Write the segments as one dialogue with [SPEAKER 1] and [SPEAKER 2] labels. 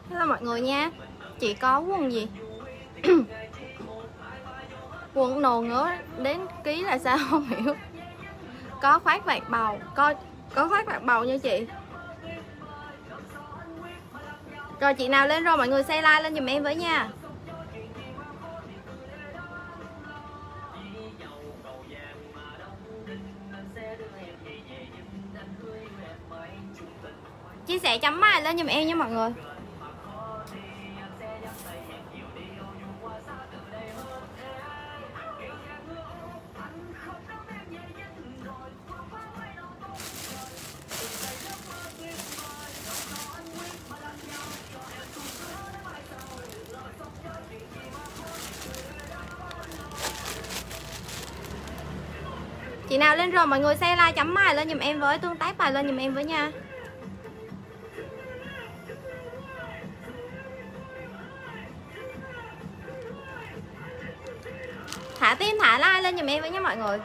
[SPEAKER 1] Hello mọi người nha. Chị có quần gì? Quần nồ ngứa đến ký là sao không hiểu. Có khoác vạt bầu, có khoác vạt bầu nha chị. Rồi chị nào lên rồi mọi người share like lên giùm em với nha. Chia sẻ chấm mày lên giùm em nha mọi người. Chị nào lên rồi mọi người share like chấm mày lên giùm em với, tương tác bài lên giùm em với nha. Thả tim thả like lên giùm em với nha mọi người.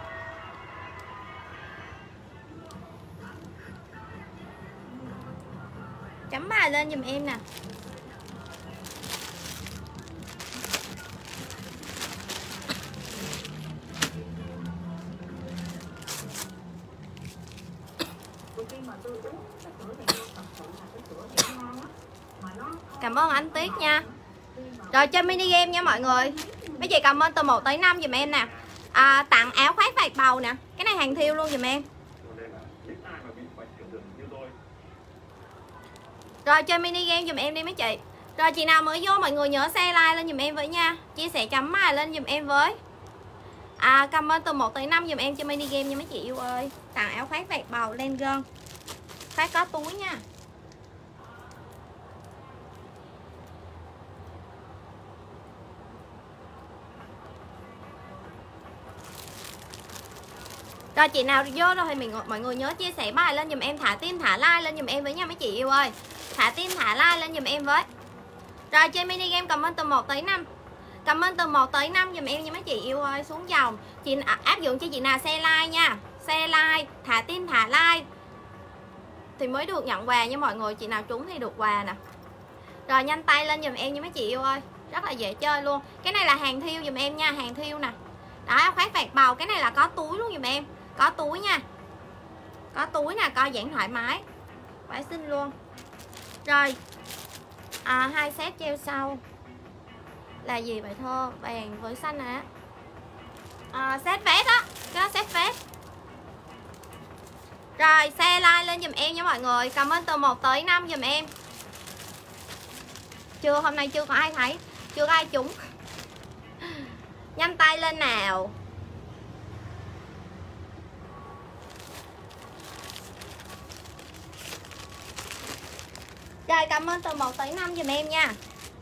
[SPEAKER 1] Chấm bài lên giùm em nè. Cảm ơn anh Tiết nha. Rồi chơi mini game nha mọi người. Mấy chị comment từ 1 tới 5 giùm em nè. Tặng áo khoác vạt bầu nè. Cái này hàng thiêu luôn giùm em. Rồi chơi mini game giùm em đi mấy chị. Rồi chị nào mới vô mọi người nhớ share like lên giùm em với nha. Chia sẻ chấm mày lên giùm em với. Comment từ 1 tới 5 giùm em chơi mini game nha mấy chị yêu ơi. Tặng áo khoác vạt bầu len gơn. Khoác có túi nha. Rồi chị nào vô rồi thì mọi người nhớ chia sẻ bài lên giùm em, thả tim thả like lên giùm em với nha mấy chị yêu ơi. Thả tim thả like lên giùm em với. Rồi chơi mini game comment từ 1 tới 5. Comment từ 1 tới 5 giùm em nha mấy chị yêu ơi, xuống dòng. Chị áp dụng cho chị nào share like nha. Share like, thả tim thả like thì mới được nhận quà nha mọi người, chị nào trúng thì được quà nè. Rồi nhanh tay lên giùm em nha mấy chị yêu ơi, rất là dễ chơi luôn. Cái này là hàng thiêu giùm em nha, hàng thiêu nè. Đó, khoác vạt bầu, cái này là có túi luôn giùm em. Có túi nha. Có túi nè, co giãn thoải mái. Quá xinh luôn. Rồi 2 set treo sau là gì vậy thơ? Vàng với xanh hả? Set vest á. Cái đó set vest. Rồi share like lên giùm em nha mọi người. Comment từ 1 tới 5 giùm em. Hôm nay chưa có ai thấy, chưa có ai trúng. Nhanh tay lên nào. Rồi comment từ 1 tới 5 giùm em nha.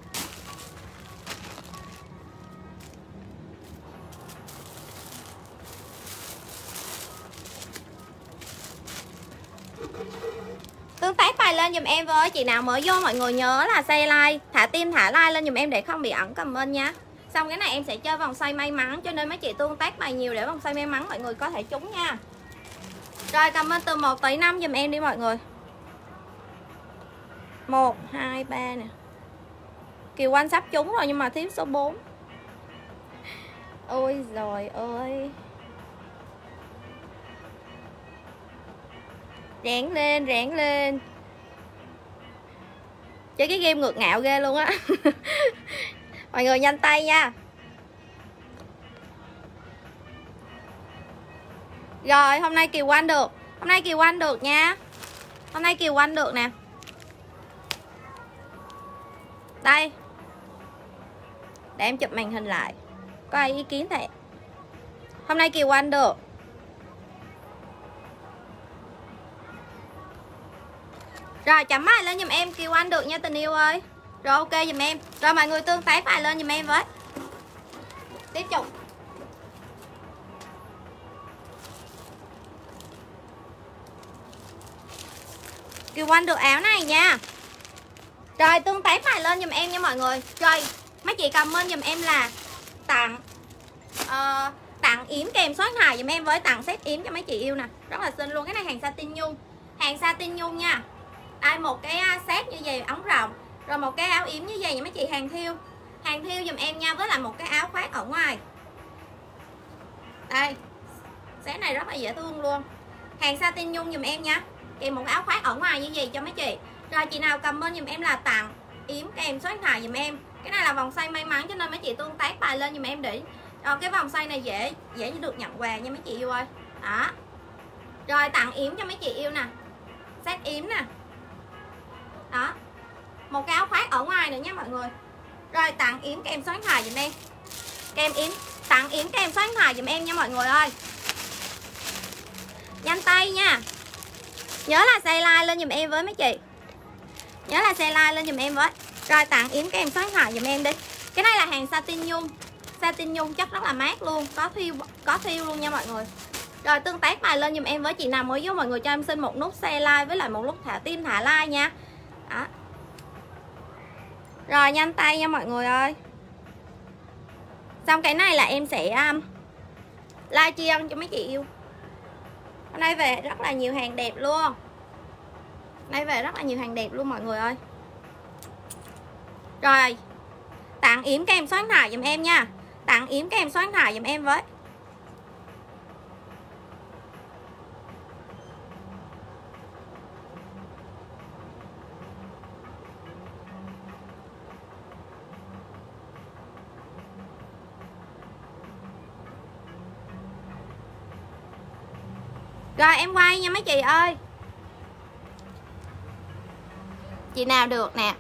[SPEAKER 1] Tương tác bài lên giùm em với. Chị nào mới vô mọi người nhớ là share like, thả tim thả like lên giùm em để không bị ẩn comment nha. Xong cái này em sẽ chơi vòng xoay may mắn, cho nên mấy chị tương tác bài nhiều để vòng xoay may mắn mọi người có thể trúng nha. Rồi comment từ 1 tới 5 giùm em đi mọi người. 1, 2, 3 nè. Kiều Anh sắp trúng rồi nhưng mà thiếu số 4. Ôi trời ơi. Ráng lên, ráng lên. Chơi cái game ngược ngạo ghê luôn á. Mọi người nhanh tay nha. Rồi hôm nay Kiều Anh được. Hôm nay Kiều Anh được nha. Hôm nay Kiều Anh được nè. Đây. Để em chụp màn hình lại. Có ai ý kiến thế? Hôm nay Kiều Anh được. Rồi chấm bài lên giùm em, Kiều Anh được nha tình yêu ơi. Rồi ok giùm em. Rồi mọi người tương tác bài lên giùm em với. Tiếp tục. Kiều Anh được áo này nha. Rồi tương tác bài lên giùm em nha mọi người. Rồi mấy chị comment giùm em là tặng tặng yếm kèm số điện thoại giùm em với, tặng set yếm cho mấy chị yêu nè, rất là xinh luôn. Cái này hàng satin nhung, hàng satin nhung nha. Đây một cái set như vậy ống rộng, Rồi một cái áo yếm như vậy nha mấy chị, hàng thiêu giùm em nha, với lại một cái áo khoác ở ngoài. Đây, set này rất là dễ thương luôn, hàng satin nhung giùm em nha, kèm một áo khoác ở ngoài như vậy cho mấy chị. Rồi chị nào comment giùm em là tặng yếm kèm số điện thoại giùm em. Cái này là vòng xoay may mắn cho nên mấy chị tương tác bài lên giùm em để cái vòng xoay này dễ được nhận quà nha mấy chị yêu ơi. Đó. Rồi tặng yếm cho mấy chị yêu nè, set yếm nè. Đó, một cái áo khoác ở ngoài nữa nha mọi người. Rồi tặng yếm kèm số điện thoại giùm em, tặng yếm kèm số điện thoại giùm em nha mọi người ơi. Nhanh tay nha, nhớ là share like lên giùm em với mấy chị, nhớ là share like lên giùm em với. Rồi tặng yếm kèm số điện thoại giùm em đi. Cái này là hàng satin nhung chất rất là mát luôn, có thiêu luôn nha mọi người. Rồi tương tác bài lên giùm em với. Chị nào mới vô mọi người cho em xin một nút share like với lại một nút thả tim thả like nha. Đó. Rồi nhanh tay nha mọi người ơi. Xong cái này là em sẽ like chia cho mấy chị yêu. Hôm nay về rất là nhiều hàng đẹp luôn, mọi người ơi. Rồi tặng yếm kèm số điện thoại giùm em nha, tặng yếm kèm số điện thoại giùm em với. Rồi em quay nha mấy chị ơi. Chị nào được nè,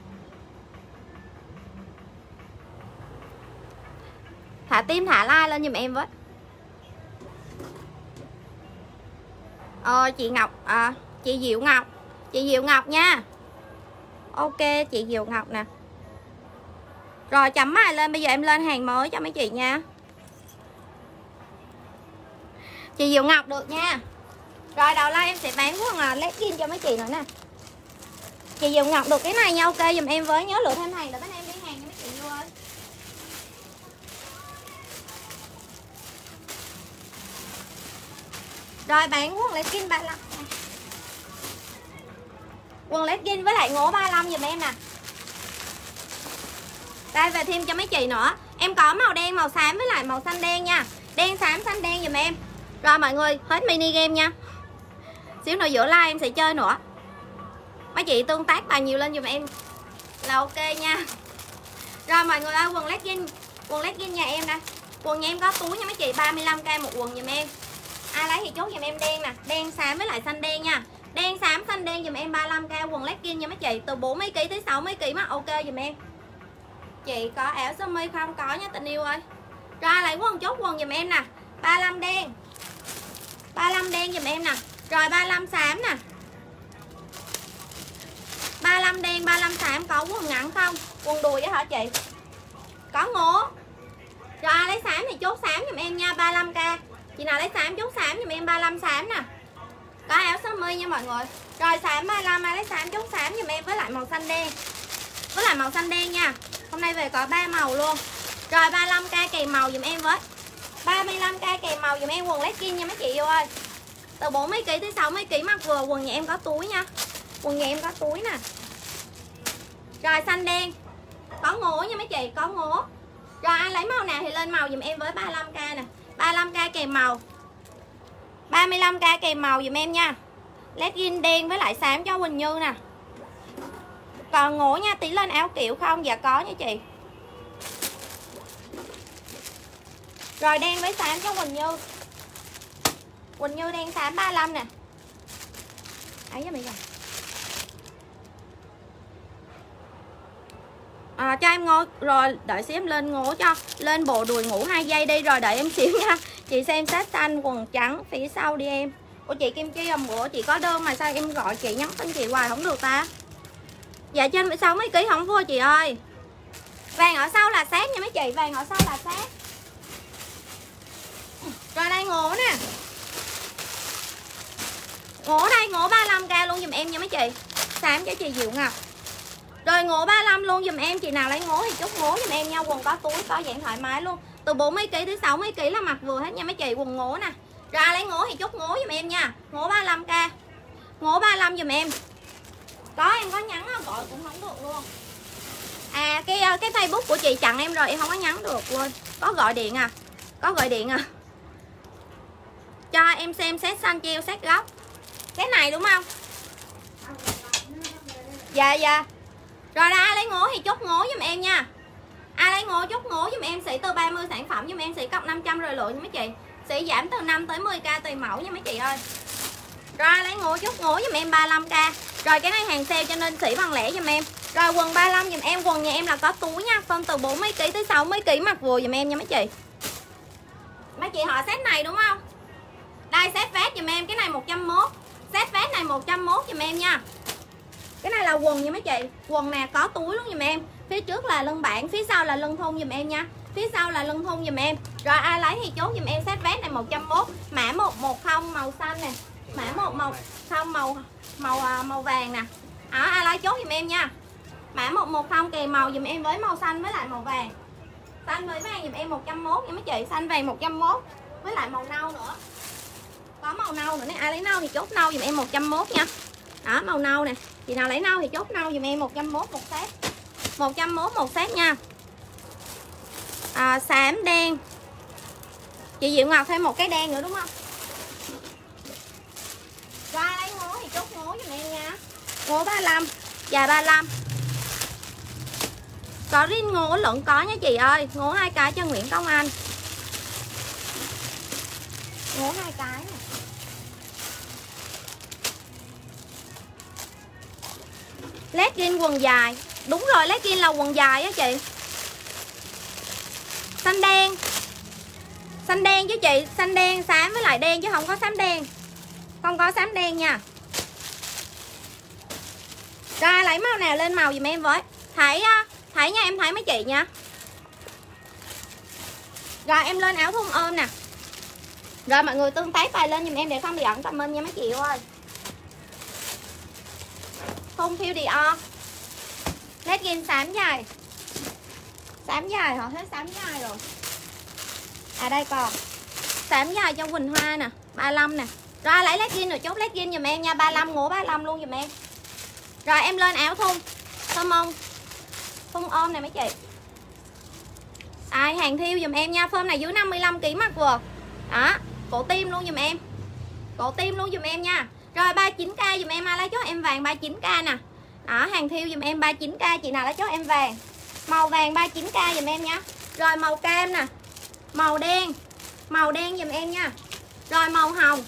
[SPEAKER 1] thả tim thả like lên giùm em với. Chị Ngọc chị Diệu Ngọc nha. Ok chị Diệu Ngọc nè. Rồi chấm bài lên, bây giờ em lên hàng mới cho mấy chị nha. Chị Diệu Ngọc được nha. Rồi đầu like em sẽ bán quần legging cho mấy chị nữa nè. Chị Diệu Ngọc được cái này nha, ok dùm em với, nhớ lựa thêm hàng để bên em đi hàng cho mấy chị vô ơi. Rồi bán quần legging 35. Quần legging với lại ngố 35 dùm em nè. Đây về thêm cho mấy chị nữa. Em có màu đen, màu xám với lại màu xanh đen nha. Đen xám xanh đen dùm em. Rồi mọi người hết mini game nha. Xíu nữa giữa live em sẽ chơi nữa. Mấy chị tương tác bài nhiều lên dùm em là ok nha. Rồi mọi người ơi, quần legging nhà em nè. Quần nhà em có túi nha mấy chị, 35k một quần dùm em. Ai lấy thì chốt dùm em đen nè, đen xám với lại xanh đen nha. Đen xám xanh đen dùm em 35k quần legging nha mấy chị, từ 40kg tới 60kg mà ok dùm em. Chị có áo sơ mi không? Có nha tình yêu ơi. Rồi lấy quần chốt quần dùm em nè, 35 đen. 35 đen dùm em nè. Rồi 35 xám nè. 35 đen, 35 xám. Có quần ngắn không? Quần đùi á hả chị? Có ngố. Rồi ai lấy xám thì chốt xám dùm em nha, 35k. Chị nào lấy xám chốt xám dùm em 35 xám nè. Có áo sơ mi nha mọi người. Rồi xám 35, ai lấy xám chốt xám dùm em với lại màu xanh đen. Với lại màu xanh đen nha. Hôm nay về có 3 màu luôn. Rồi 35k kèm màu dùm em với. 35k kèm màu dùm em quần legging nha mấy chị yêu ơi. Từ 40kg tới 60kg mặc vừa, quần nhà em có túi nha. Quần nhà em có túi nè. Rồi xanh đen. Có ngố nha mấy chị, có ngố. Rồi ai lấy màu nào thì lên màu dùm em với 35k nè. 35k kèm màu. 35k kèm màu dùm em nha. Legging đen với lại xám cho Quỳnh Như nè. Còn ngố nha, tí lên áo kiểu không? Dạ có nha chị. Rồi đen với xám cho Quỳnh Như. Quỳnh Như đen xám 35 nè. Ấy cho mày rồi. Cho em ngố. Rồi đợi xíu em lên ngố cho. Lên bộ đùi ngủ 2 giây đi. Rồi đợi em xíu nha. Chị xem set xanh quần trắng phía sau đi em. Ủa chị Kim Chi hôm bữa chị có đơn mà sao em gọi chị nhắn tin chị hoài không được ta? Dạ trên 60kg không thua chị ơi. Vàng ở sau là sát nha mấy chị. Vàng ở sau là sát. Rồi đây ngố nè. Ngố đây, ngố 35k luôn dùm em nha mấy chị. Xám cho chị Diệu Ngọc. Rồi ngố 35 luôn dùm em. Chị nào lấy ngố thì chốt ngố dùm em nha. Quần có túi, có dạng thoải mái luôn. Từ 40kg tới 60kg là mặc vừa hết nha mấy chị. Quần ngố nè. Rồi lấy ngố thì chốt ngố dùm em nha. Ngố 35k. Ngố 35 dùm em. Có, em có nhắn gọi cũng không được luôn. À cái Facebook của chị chặn em rồi, em không có nhắn được, quên. Có gọi điện à? Có gọi điện à? Cho em xem set xanh treo set góc. Cái này đúng không? Dạ dạ. Rồi ai lấy ngố thì chốt ngố giùm em nha. Ai lấy ngố chốt ngố giùm em, sĩ từ 30 sản phẩm giùm em, sĩ cọc 500 rồi lượng nha mấy chị. Sĩ giảm từ 5 tới 10k tùy mẫu nha mấy chị ơi. Rồi ai lấy ngố chốt ngố giùm em 35k. Rồi cái này hàng sale cho nên sĩ bằng lẻ giùm em. Rồi quần 35 giùm em, quần nhà em là có túi nha, phân từ 40kg tới 60kg mặc vừa giùm em nha mấy chị. Mấy chị họ set này đúng không? Đây set vest giùm em, cái này 101. Set vest này 101 giùm em nha. Cái này là quần nha mấy chị. Quần nè có túi luôn giùm em. Phía trước là lưng bản, phía sau là lưng thun giùm em nha. Phía sau là lưng thun giùm em. Rồi ai lấy thì chốt giùm em set vest này 101. Mã 110 màu xanh nè. Mã 110 màu vàng nè. Đó, ai lấy chốt giùm em nha. Mã 110 kèm màu giùm em với màu xanh với lại màu vàng. Xanh với vàng giùm em 101 nha mấy chị. Xanh vàng 101 với lại màu nâu nữa. Có màu nâu nữa nè, ai lấy nâu thì chốt nâu giùm em 101 nha. Đó, màu nâu nè. Chị nào lấy nâu thì chốt nâu giùm em 101 một set. 101 một set nha. Xám đen. Chị Diệu Ngọc thêm một cái đen nữa đúng không? Rồi lấy ngố thì chốt ngố giùm em nha. Ngố 35, dài 35. Có riêng ngố lẫn có nha chị ơi. Ngố 2 cái cho Nguyễn Công Anh. Ngố 2 cái nè. Legging quần dài. Đúng rồi, legging là quần dài á chị. Xanh đen. Xanh đen chứ chị. Xanh đen xám với lại đen chứ không có xám đen. Không có xám đen nha. Rồi lấy màu nào lên màu dùm em với. Thấy nha, em thấy mấy chị nha. Rồi em lên áo thun ôm nè. Rồi mọi người tương tác bài lên dùm em để không bị ẩn comment nha mấy chị ơi. Thun phiêu Dior. Legging xám dài. Xám dài hả? Hết xám dài rồi. À đây còn. Xám dài cho Quỳnh Hoa nè, 35 nè. Rồi lấy legging rồi chốt legging dùm em nha, 35 ngố 35 luôn dùm em. Rồi em lên áo thun. Thun mông. Thun ôm nè mấy chị. Hàng thiêu dùm em nha, phơm này dưới 55kg mặc vừa. Đó, cổ tim luôn dùm em. Cổ tim luôn dùm em nha. Rồi 39k dùm em, ai lấy chốt em vàng 39k nè. Đó, hàng thiêu dùm em 39k, chị nào lấy chốt em vàng. Màu vàng 39k dùm em nha. Rồi màu cam nè. Màu đen. Màu đen dùm em nha. Rồi màu hồng.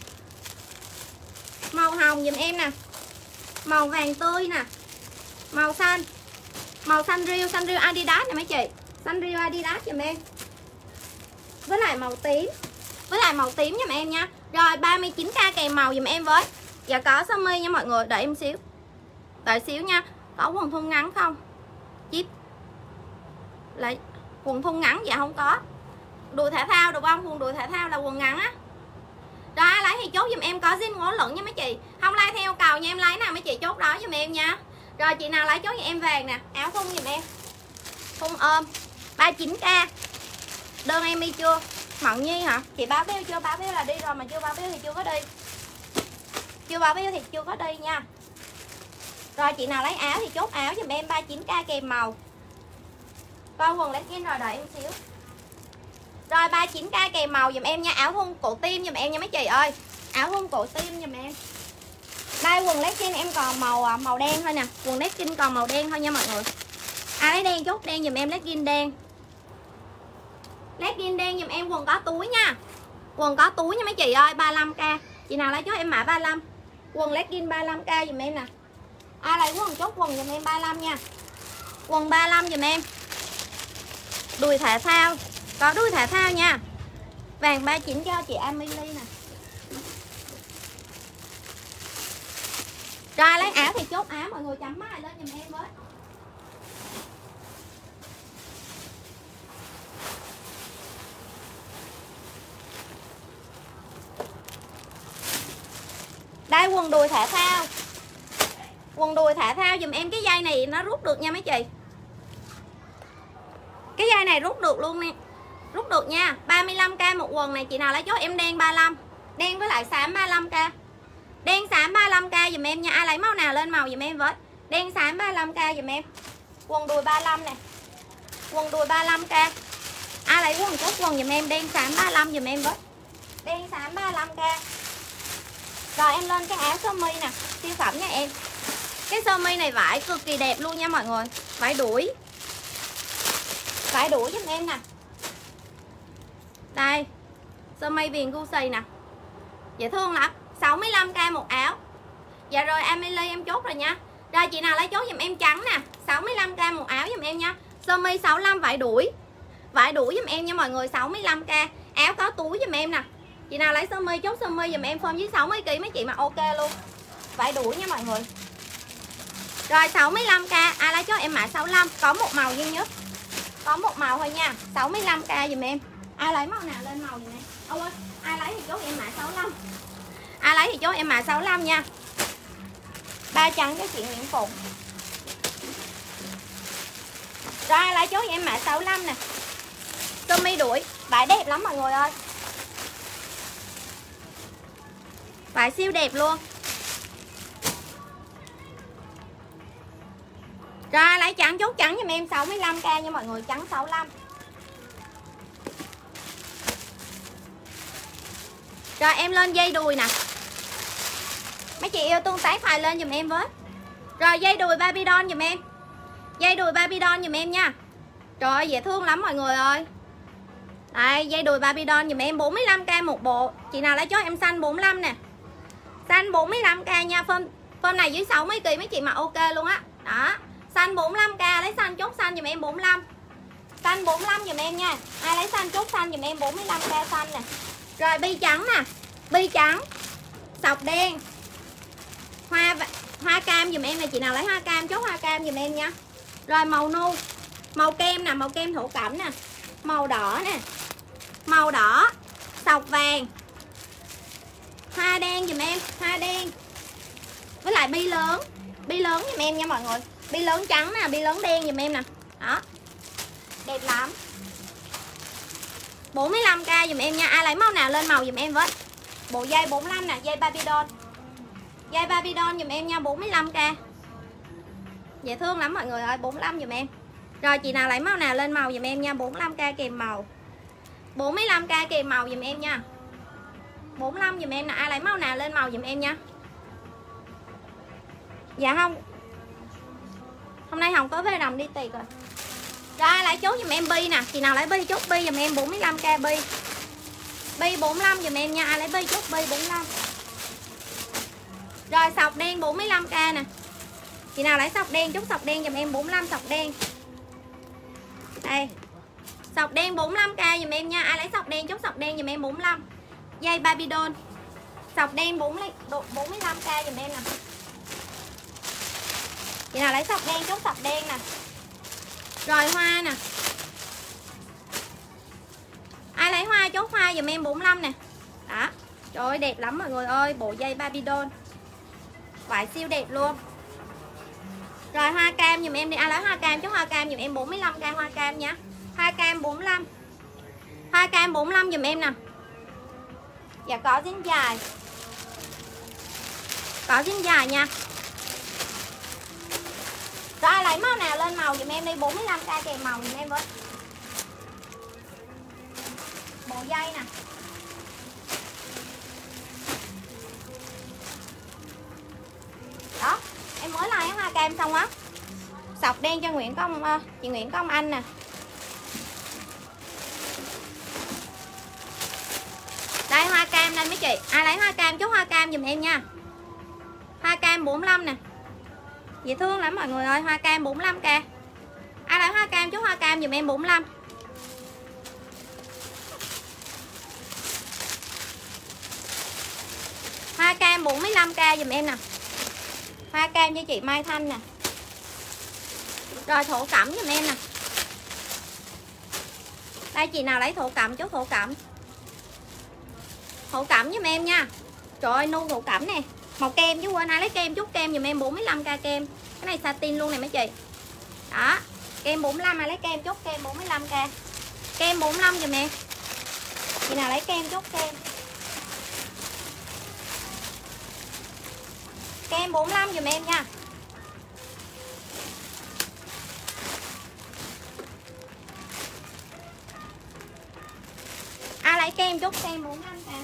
[SPEAKER 1] Màu hồng dùm em nè. Màu vàng tươi nè. Màu xanh. Màu xanh riêu Adidas nè mấy chị. Xanh riêu Adidas dùm em. Với lại màu tím. Với lại màu tím dùm em nha. Rồi 39k kèm màu dùm em với. Dạ có sơ mi nha mọi người, đợi em xíu. Đợi xíu nha. Có quần thun ngắn không? Chip. Lấy quần thun ngắn dạ không có. Đùi thể thao được không? Quần đùi thể thao là quần ngắn á. Rồi lấy thì chốt giùm em có zin ngố lẫn nha mấy chị. Không like theo cầu nha, em lấy nào mấy chị chốt đó giùm em nha. Rồi chị nào lấy chốt giùm em vàng nè, áo thun giùm em. Thun ôm 39k. Đơn em đi chưa? Mận Nhi hả? Chị báo bill chưa? Báo bill là đi rồi, mà chưa báo bill thì chưa có đi. Chưa báo bill thì chưa có đi nha. Rồi chị nào lấy áo thì chốt áo giùm em 39k kèm màu. Coi quần legging rồi, đợi em xíu. Rồi 39k kèm màu giùm em nha. Áo thun cổ tim giùm em nha mấy chị ơi. Áo thun cổ tim giùm em. Đây quần legging em còn màu đen thôi nè. Quần legging còn màu đen thôi nha mọi người. Ai lấy đen chốt đen giùm em, legging đen. Legging đen giùm em, quần có túi nha. Quần có túi nha mấy chị ơi, 35k. Chị nào lấy chốt em mã 35. Quần legging 35k giùm em nè. Ai lấy quần chốt quần giùm em 35 nha. Quần 35 giùm em. Đùi thể thao. Có đuôi thể thao nha. Vàng 39 cho chị Amelie nè. Rồi lấy áo thì chốt áo, mọi người chấm mãi lên giùm em với. Đây quần đùi thể thao. Quần đùi thể thao giùm em, cái dây này nó rút được nha mấy chị. Cái dây này rút được luôn nè. Rút được nha. 35k một quần này, chị nào lấy chốt em đen 35. Đen với lại xám 35k. Đen xám 35k dùm em nha. Ai lấy màu nào lên màu dùm em với. Đen xám 35k dùm em. Quần đùi 35 nè. Quần đùi 35k. Ai lấy quần chốt quần dùm em. Đen xám 35 dùm em với. Đen xám 35k. Rồi em lên cái áo sơ mi nè. Siêu phẩm nha em. Cái sơ mi này vải cực kỳ đẹp luôn nha mọi người. Vải đuổi. Vải đuổi giùm em nè. Đây. Sơ mi viền Gucci nè. Dễ thương lắm. 65k một áo. Dạ rồi Amelie em chốt rồi nha. Rồi chị nào lấy chốt giùm em trắng nè. 65k một áo giùm em nha. Sơ mi 65 vải đuổi. Vải đuổi giùm em nha mọi người. 65k. Áo có túi giùm em nè. Chị nào lấy sơ mi chốt sơ mi giùm em. form dưới 60kg mấy chị mà ok luôn. Vải đuổi nha mọi người. Rồi 65k. Ai lấy chốt em mã 65. Có một màu duy nhất. Có một màu thôi nha. 65k giùm em. Ai lấy màu nào lên màu giùm em. Ôi, ai lấy thì chốt em mã 65. Ai lấy thì chốt em mã 65 nha. Ba trắng cho chị Nguyễn Phụng. Rồi ai lấy chốt em mã 65 nè. Sơ mi đuổi. Vải đẹp lắm mọi người ơi. Vải siêu đẹp luôn. Rồi ai lấy trắng chốt trắng giùm em 65k nha mọi người. Trắng 65. Rồi em lên dây đùi nè. Mấy chị yêu tương tác file lên dùm em với. Rồi dây đùi Barbie doll dùm em. Dây đùi Barbie doll dùm em nha. Trời ơi dễ thương lắm mọi người ơi. Đây dây đùi Barbie doll dùm em 45k một bộ. Chị nào lấy chốt em xanh 45 nè. Xanh 45k nha. Form này dưới 60kg mấy chị mà ok luôn á. Đó. Xanh 45k. Lấy xanh chốt xanh dùm em 45. Xanh 45 dùm em nha. Ai lấy xanh chốt xanh dùm em 45k xanh nè. Rồi bi trắng nè. Bi trắng. Sọc đen. Hoa cam dùm em nè. Chị nào lấy hoa cam chốt hoa cam dùm em nha. Rồi màu nu. Màu kem nè. Màu kem thổ cẩm nè. Màu đỏ nè. Màu đỏ. Sọc vàng. Hoa đen dùm em. Hoa đen. Với lại bi lớn. Bi lớn dùm em nha mọi người. Bi lớn trắng nè. Bi lớn đen dùm em nè. Đó. Đẹp lắm. 45k dùm em nha. Ai lấy màu nào lên màu dùm em với. Bộ dây 45 nè. Dây Barbie doll. Dây Barbie doll dùm em nha. 45k. Dễ thương lắm mọi người ơi. 45 dùm em. Rồi chị nào lấy màu nào lên màu dùm em nha. 45k kèm màu. 45k kèm màu dùm em nha. 45 dùm em nè. Ai lấy màu nào lên màu dùm em nha. Dạ không. Hôm nay Hồng có về đồng đi tiệc rồi. Rồi ai lấy chốt dùm em bi nè. Chị nào lấy bi chốt bi dùm em 45k bi. Bi 45 dùm em nha. Ai lấy bi chốt bi 45. Rồi sọc đen 45k nè. Chị nào lấy sọc đen chốt sọc đen dùm em 45 sọc đen. Đây. Sọc đen 45k dùm em nha. Ai lấy sọc đen chốt sọc đen dùm em 45. Dây Barbie doll. Sọc đen 45k dùm em nè. Chị nào lấy sọc đen chốt sọc đen nè. Rồi hoa nè. Ai lấy hoa chốt hoa dùm em 45 nè. Đó. Trời ơi đẹp lắm mọi người ơi. Bộ dây Barbie doll. Vải siêu đẹp luôn. Rồi hoa cam dùm em đi. Ai lấy hoa cam chốt hoa cam dùm em 45k hoa cam nha. Hoa cam 45. Hoa cam 45 dùm em nè. Dạ có dính dài. Có dính dài nha. Rồi ai lấy màu nào lên màu dùm em đi. 45k kèm màu dùm em với. Bộ dây nè. Đó. Em mới like hoa cam xong á. Sọc đen cho chị Nguyễn Công Anh nè. Đây hoa cam đây mấy chị. Ai lấy hoa cam chốt hoa cam dùm em nha. Hoa cam 45 nè. Dễ thương lắm mọi người ơi. Hoa cam 45k. Ai lấy hoa cam chốt hoa cam dùm em 45. Hoa cam 45k dùm em nè. Hoa cam cho chị Mai Thanh nè. Rồi thổ cẩm dùm em nè. Đây chị nào lấy thổ cẩm chốt thổ cẩm. Thổ cẩm giùm em nha. Trời ơi nu thổ cẩm nè. Màu kem chứ quên. Ai lấy kem chốt kem dùm em 45k kem. Cái này satin luôn này mấy chị. Đó. Kem 45. Ai lấy kem chốt kem 45k. Kem 45 dùm em. Chị nào lấy kem chốt kem. Kem kem 45 dùm em nha. Lấy kem chút kem 45 nè.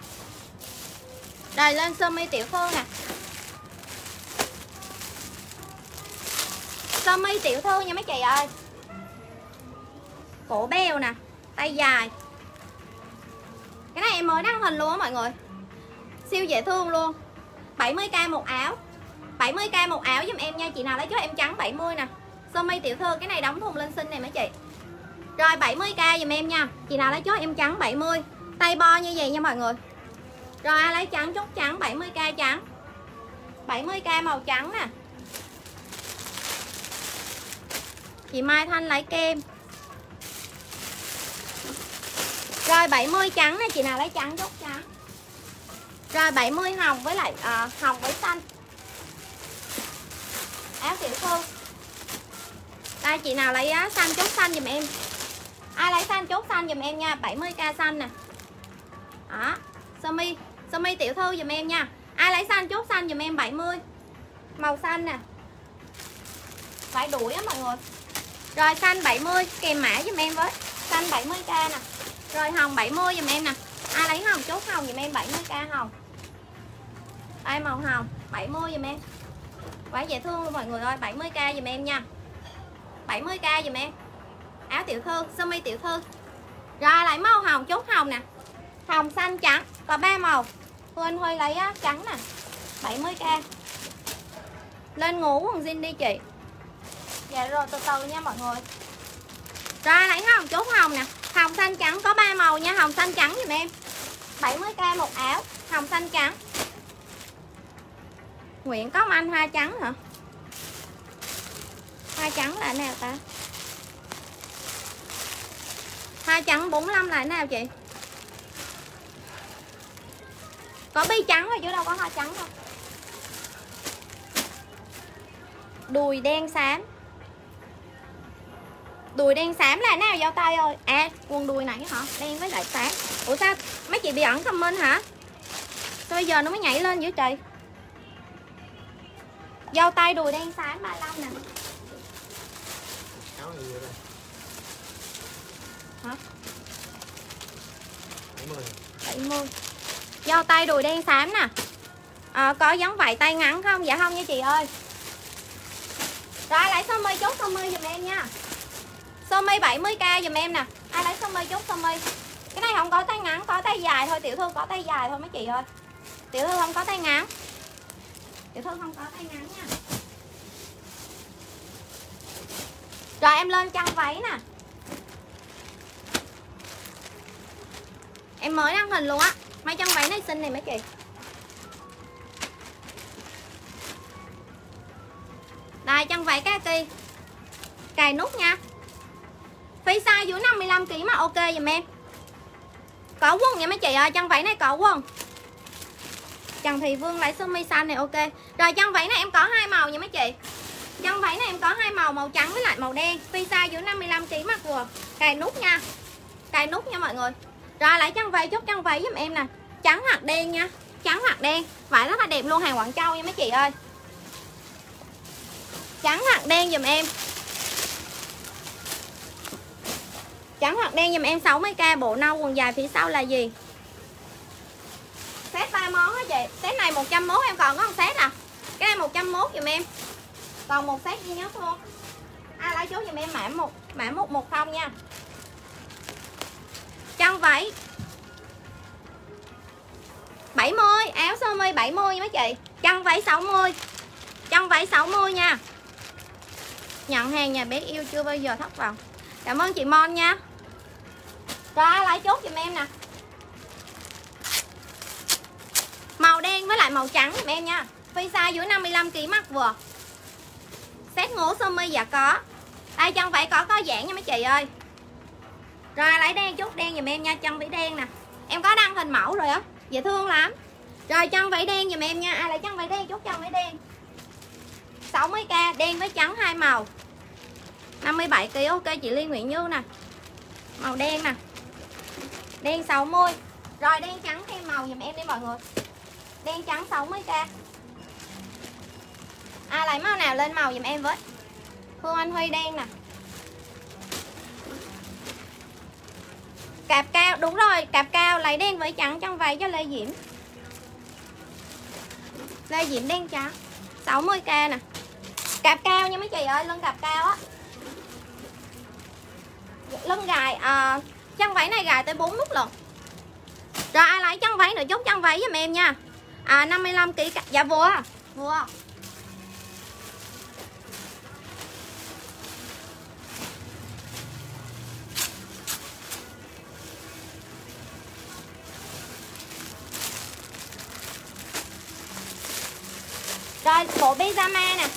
[SPEAKER 1] Rồi lên sơ mi tiểu thư nè. Sơ mi tiểu thư nha mấy chị ơi. Cổ beo nè, tay dài. Cái này em mới đăng hình luôn á mọi người. Siêu dễ thương luôn. 70k một áo. 70k một áo giùm em nha. Chị nào lấy cho em trắng 70 nè. Sơ mi tiểu thư cái này đóng thùng lên xinh này mấy chị. Rồi 70k dùm em nha. Chị nào lấy cho em trắng 70. Tay bo như vậy nha mọi người. Rồi ai lấy trắng chốt trắng 70k trắng. 70k màu trắng nè. Chị Mai Thanh lấy kem. Rồi 70 trắng nè, chị nào lấy trắng chốt trắng. Rồi 70 hồng với lại hồng với xanh. Áo tiểu thư. Đây chị nào lấy xanh chốt xanh giùm em. Ai lấy xanh chốt xanh giùm em nha. 70k xanh nè. Đó. Sơ mi tiểu thư giùm em nha. Ai lấy xanh chốt xanh giùm em 70. Màu xanh nè. Phải đuổi á mọi người. Rồi xanh 70 kèm mã giùm em với. Xanh 70k nè. Rồi hồng 70 giùm em nè. Ai lấy hồng chốt hồng giùm em 70k hồng. Đây màu hồng 70 giùm em. Quá dễ thương luôn mọi người ơi. 70k giùm em nha. 70k giùm em. Áo tiểu thư, sơ mi tiểu thư. Rồi lấy màu hồng chốt hồng nè. Hồng xanh trắng, có 3 màu. Hương Huy lấy trắng nè. 70k. Lên ngủ quần jean đi chị. Dạ rồi từ từ nha mọi người. Rồi lấy hồng chốt hồng nè. Hồng xanh trắng có 3 màu nha. Hồng xanh trắng giùm em. 70k một áo. Hồng xanh trắng. Nguyễn có anh hoa trắng hả? Hoa trắng là nào ta? Hoa trắng 45 là nào chị? Có bi trắng rồi chứ đâu có hoa trắng đâu. Đùi đen xám. Đùi đen xám là nào dao tay ơi? À quần đùi này hả? Đen với lại xám. Ủa sao mấy chị bị ẩn comment hả? Sao bây giờ nó mới nhảy lên dữ trời? Dao tay đùi đen xám 35 nè. Hả? 70. Dao tay đùi đen xám nè. Có giống vậy tay ngắn không? Dạ không nha chị ơi. Rồi lấy sơ mi chốt sơ mi giùm em nha. Sơ mi 70k giùm em nè. Ai lấy sơ mi chốt sơ mi. Cái này không có tay ngắn, có tay dài thôi. Tiểu thư có tay dài thôi mấy chị ơi. Tiểu thư không có tay ngắn. Tiểu thư không có tay ngắn nha. Rồi em lên chân váy nè. Em mới đăng hình luôn á. Mấy chân váy này xinh này mấy chị. Đây chân váy kaki. Cài nút nha. Phi size dưới 55kg mà ok dùm em. Có quần nha mấy chị ơi. Chân váy này có quần. Trần Thị Vương lấy sơ mi xanh này ok. Rồi chân váy này em có 2 màu nha mấy chị. Chân váy này em có 2 màu, màu trắng với lại màu đen. Phi size dưới 55kg mặc vừa. Cài nút nha. Cài nút nha mọi người. Rồi lấy chân váy chốt chân váy giùm em nè. Trắng hoặc đen nha. Trắng hoặc đen. Vải rất là đẹp luôn, hàng Quảng Châu nha mấy chị ơi. Trắng hoặc đen giùm em. Trắng hoặc đen giùm em 60k. Bộ nâu quần dài phía sau là gì? Set 3 món á chị. Set này 101 em còn có một set à. Cái này 101 giùm em. Còn một set duy nhất thôi. Ai lấy chốt giùm em mã 110 nha. Chân váy 70, áo sơ mi 70 nha mấy chị. Chân váy 60. Chân váy 60 nha. Nhận hàng nhà bé yêu chưa bao giờ thất vọng. Cảm ơn chị Mon nha. Rồi lấy chốt giùm em nè. Màu đen với lại màu trắng giùm em nha. Phi size dưới 55kg mặc vừa. Set ngố sơ mi dạ có. Đây chân váy có giãn nha mấy chị ơi. Rồi lấy đen chốt đen giùm em nha. Chân váy đen nè. Em có đăng hình mẫu rồi á. Dễ thương lắm. Rồi chân váy đen giùm em nha. Ai lấy chân váy đen chốt chân váy đen. 60k đen với trắng 2 màu. 57kg ok chị Liên Nguyễn Như nè. Màu đen nè. Đen 60. Rồi đen trắng thêm màu giùm em đi mọi người. Đen trắng 60k. Lấy màu nào lên màu giùm em với. Phương Anh Huy đen nè. Cạp cao, đúng rồi, cạp cao lấy đen với trắng trong váy cho Lê Diễm. Lê Diễm đen trắng 60k nè. Cạp cao nha mấy chị ơi, lưng cạp cao á. Lưng gài chân váy này gài tới 4 nút lận. Rồi ai lấy chân váy nữa chốt chân váy giùm em nha. 55 kg. Dạ vừa. Rồi bộ pyjama nè.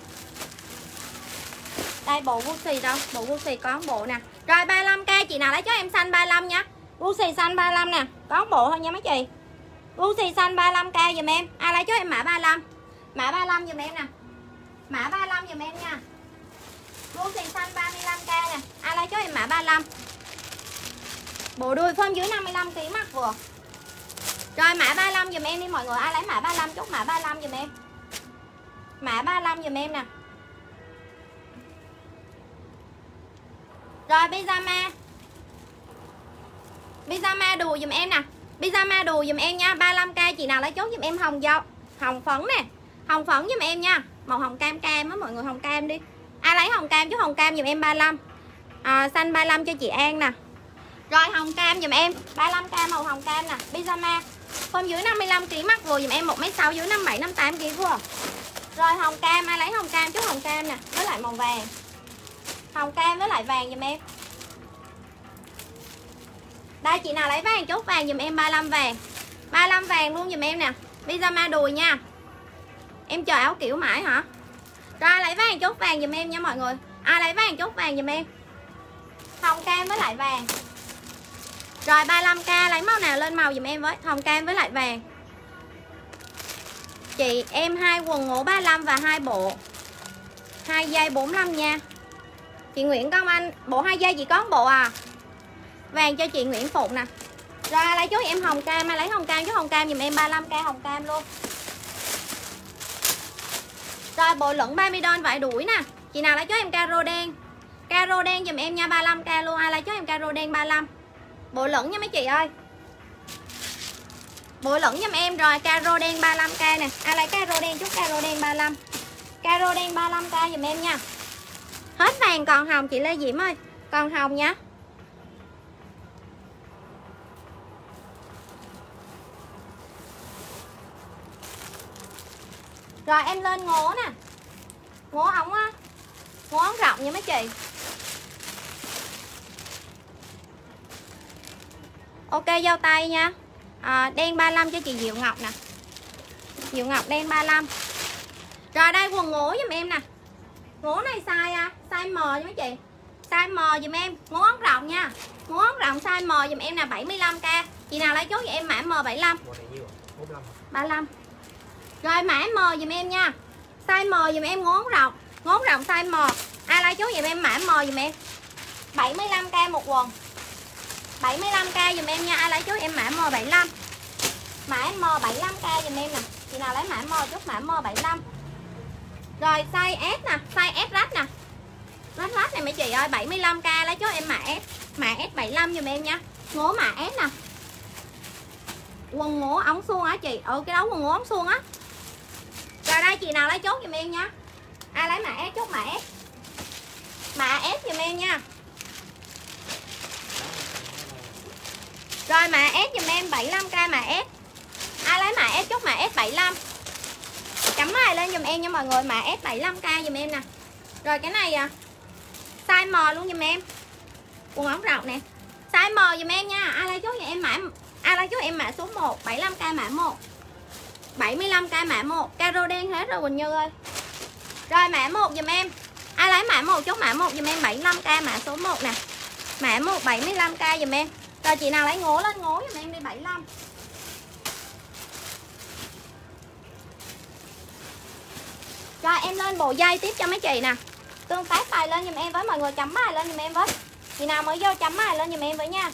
[SPEAKER 1] Đây bộ Gucci đâu? Bộ Gucci có bộ nè. Rồi 35k, chị nào lấy cho em xanh 35 nha. Gucci xanh 35 nè, có bộ thôi nha mấy chị. Gucci xanh 35k giùm em. Ai lấy cho em mã 35. Mã 35 giùm em nè. Mã 35 giùm em nha. Gucci xanh 35k nè. Ai lấy cho em mã 35. Bộ đuôi phơm dưới 55 kg mặc vừa. Rồi mã 35 giùm em đi mọi người. Ai lấy mã 35 chốt mã 35 giùm em. Mã 35 giùm em nè. Rồi pyjama. Pyjama đùi giùm em nè. Pyjama đùi giùm em nha. 35k, chị nào lấy chốt giùm em hồng dâu, hồng phấn nè. Hồng phấn giùm em nha. Màu hồng cam cam á mọi người, hồng cam đi. Ai lấy hồng cam chốt hồng cam giùm em 35. Xanh 35 cho chị An nè. Rồi hồng cam giùm em 35k màu hồng cam nè. Pyjama phơm dưới 55 kg mặc vừa giùm em 1m6 dưới 57 58 kg vừa. Rồi hồng cam, ai lấy hồng cam chốt hồng cam nè, với lại màu vàng. Hồng cam với lại vàng giùm em. Đây chị nào lấy vàng chốt vàng giùm em 35 vàng. 35 vàng luôn giùm em nè. Pyjama đùi nha. Em chờ áo kiểu mãi hả? Rồi lấy vàng chốt vàng giùm em nha mọi người. Ai lấy vàng chốt vàng giùm em. Hồng cam với lại vàng. Rồi 35k, lấy màu nào lên màu giùm em với. Hồng cam với lại vàng. Chị em 2 quần ngủ 35 và 2 bộ 2 dây 45 nha. Chị Nguyễn Công Anh, bộ 2 dây chỉ có 1 bộ à. Vàng cho chị Nguyễn Phụng nè. Rồi lấy chú em hồng cam, lấy hồng cam chú hồng cam giùm em 35k hồng cam luôn. Rồi bộ lửng 30 đôn vải đuổi nè. Chị nào lấy chú em caro đen. Caro đen giùm em nha 35k luôn. Ai lấy chú em caro đen 35. Bộ lửng nha mấy chị ơi. Bộ lửng giùm em rồi caro đen 35k nè. Ai lấy caro đen chút caro đen 35. Caro đen 35k giùm em nha. Hết vàng còn hồng chị Lê Diễm ơi. Còn hồng nha. Rồi em lên ngố nè. Ngố ống á. Ngố ống rộng nha mấy chị. Ok dao tay nha. Đen 35 cho chị Diệu Ngọc nè. Diệu Ngọc đen 35. Rồi đây quần ngố giùm em nè. Ngố này size size M nha mấy chị. Size M giùm em. Ngố ống rộng nha. Ngố ống rộng size M giùm em nè 75k. Chị nào lấy chốt vậy em mã M75. 35. Rồi mã M giùm em nha. Size M giùm em ngố ống rộng. Ngố ống rộng size M. Ai lấy chốt giùm em mã M giùm em. 75k một quần. 75k giùm em nha. Ai lấy chốt em mã M75. Mã M 75k giùm em nè. Chị nào lấy mã M chốt mã M75. Rồi size S nè, size S rách nè. Rách này mấy chị ơi, 75k lấy chốt em mã S. Mã S75 giùm em nha. Ngố mã S nè. Quần ngố ống suông á chị. Cái đó quần ngố ống suông á. Rồi đây chị nào lấy chốt giùm em nha. Ai lấy mã S chốt mã S. Mã S giùm em nha. Rồi mã S giùm em 75k mã S. Ai lấy mã S chốt mã S75. Chấm bài lên giùm em nha mọi người. Mã S75k giùm em nè. Rồi cái này size M luôn giùm em. Quần ống rộng nè. Size M giùm em nha. Ai lấy chốt giùm em mã. Ai lấy chốt em mã số 1. 75k mã 1. 75k mã 1. Caro đen hết rồi Quỳnh Như ơi. Rồi mã 1 giùm em. Ai lấy mã 1 chốt mã 1 giùm em 75k mã số 1 nè. Mã 1 75k giùm em. Rồi chị nào lấy ngố lên ngố giùm em đi 75. Rồi em lên bộ dây tiếp cho mấy chị nè. Tương tác bài lên giùm em với mọi người, chấm bài lên giùm em với. Chị nào mới vô chấm bài lên giùm em với nha.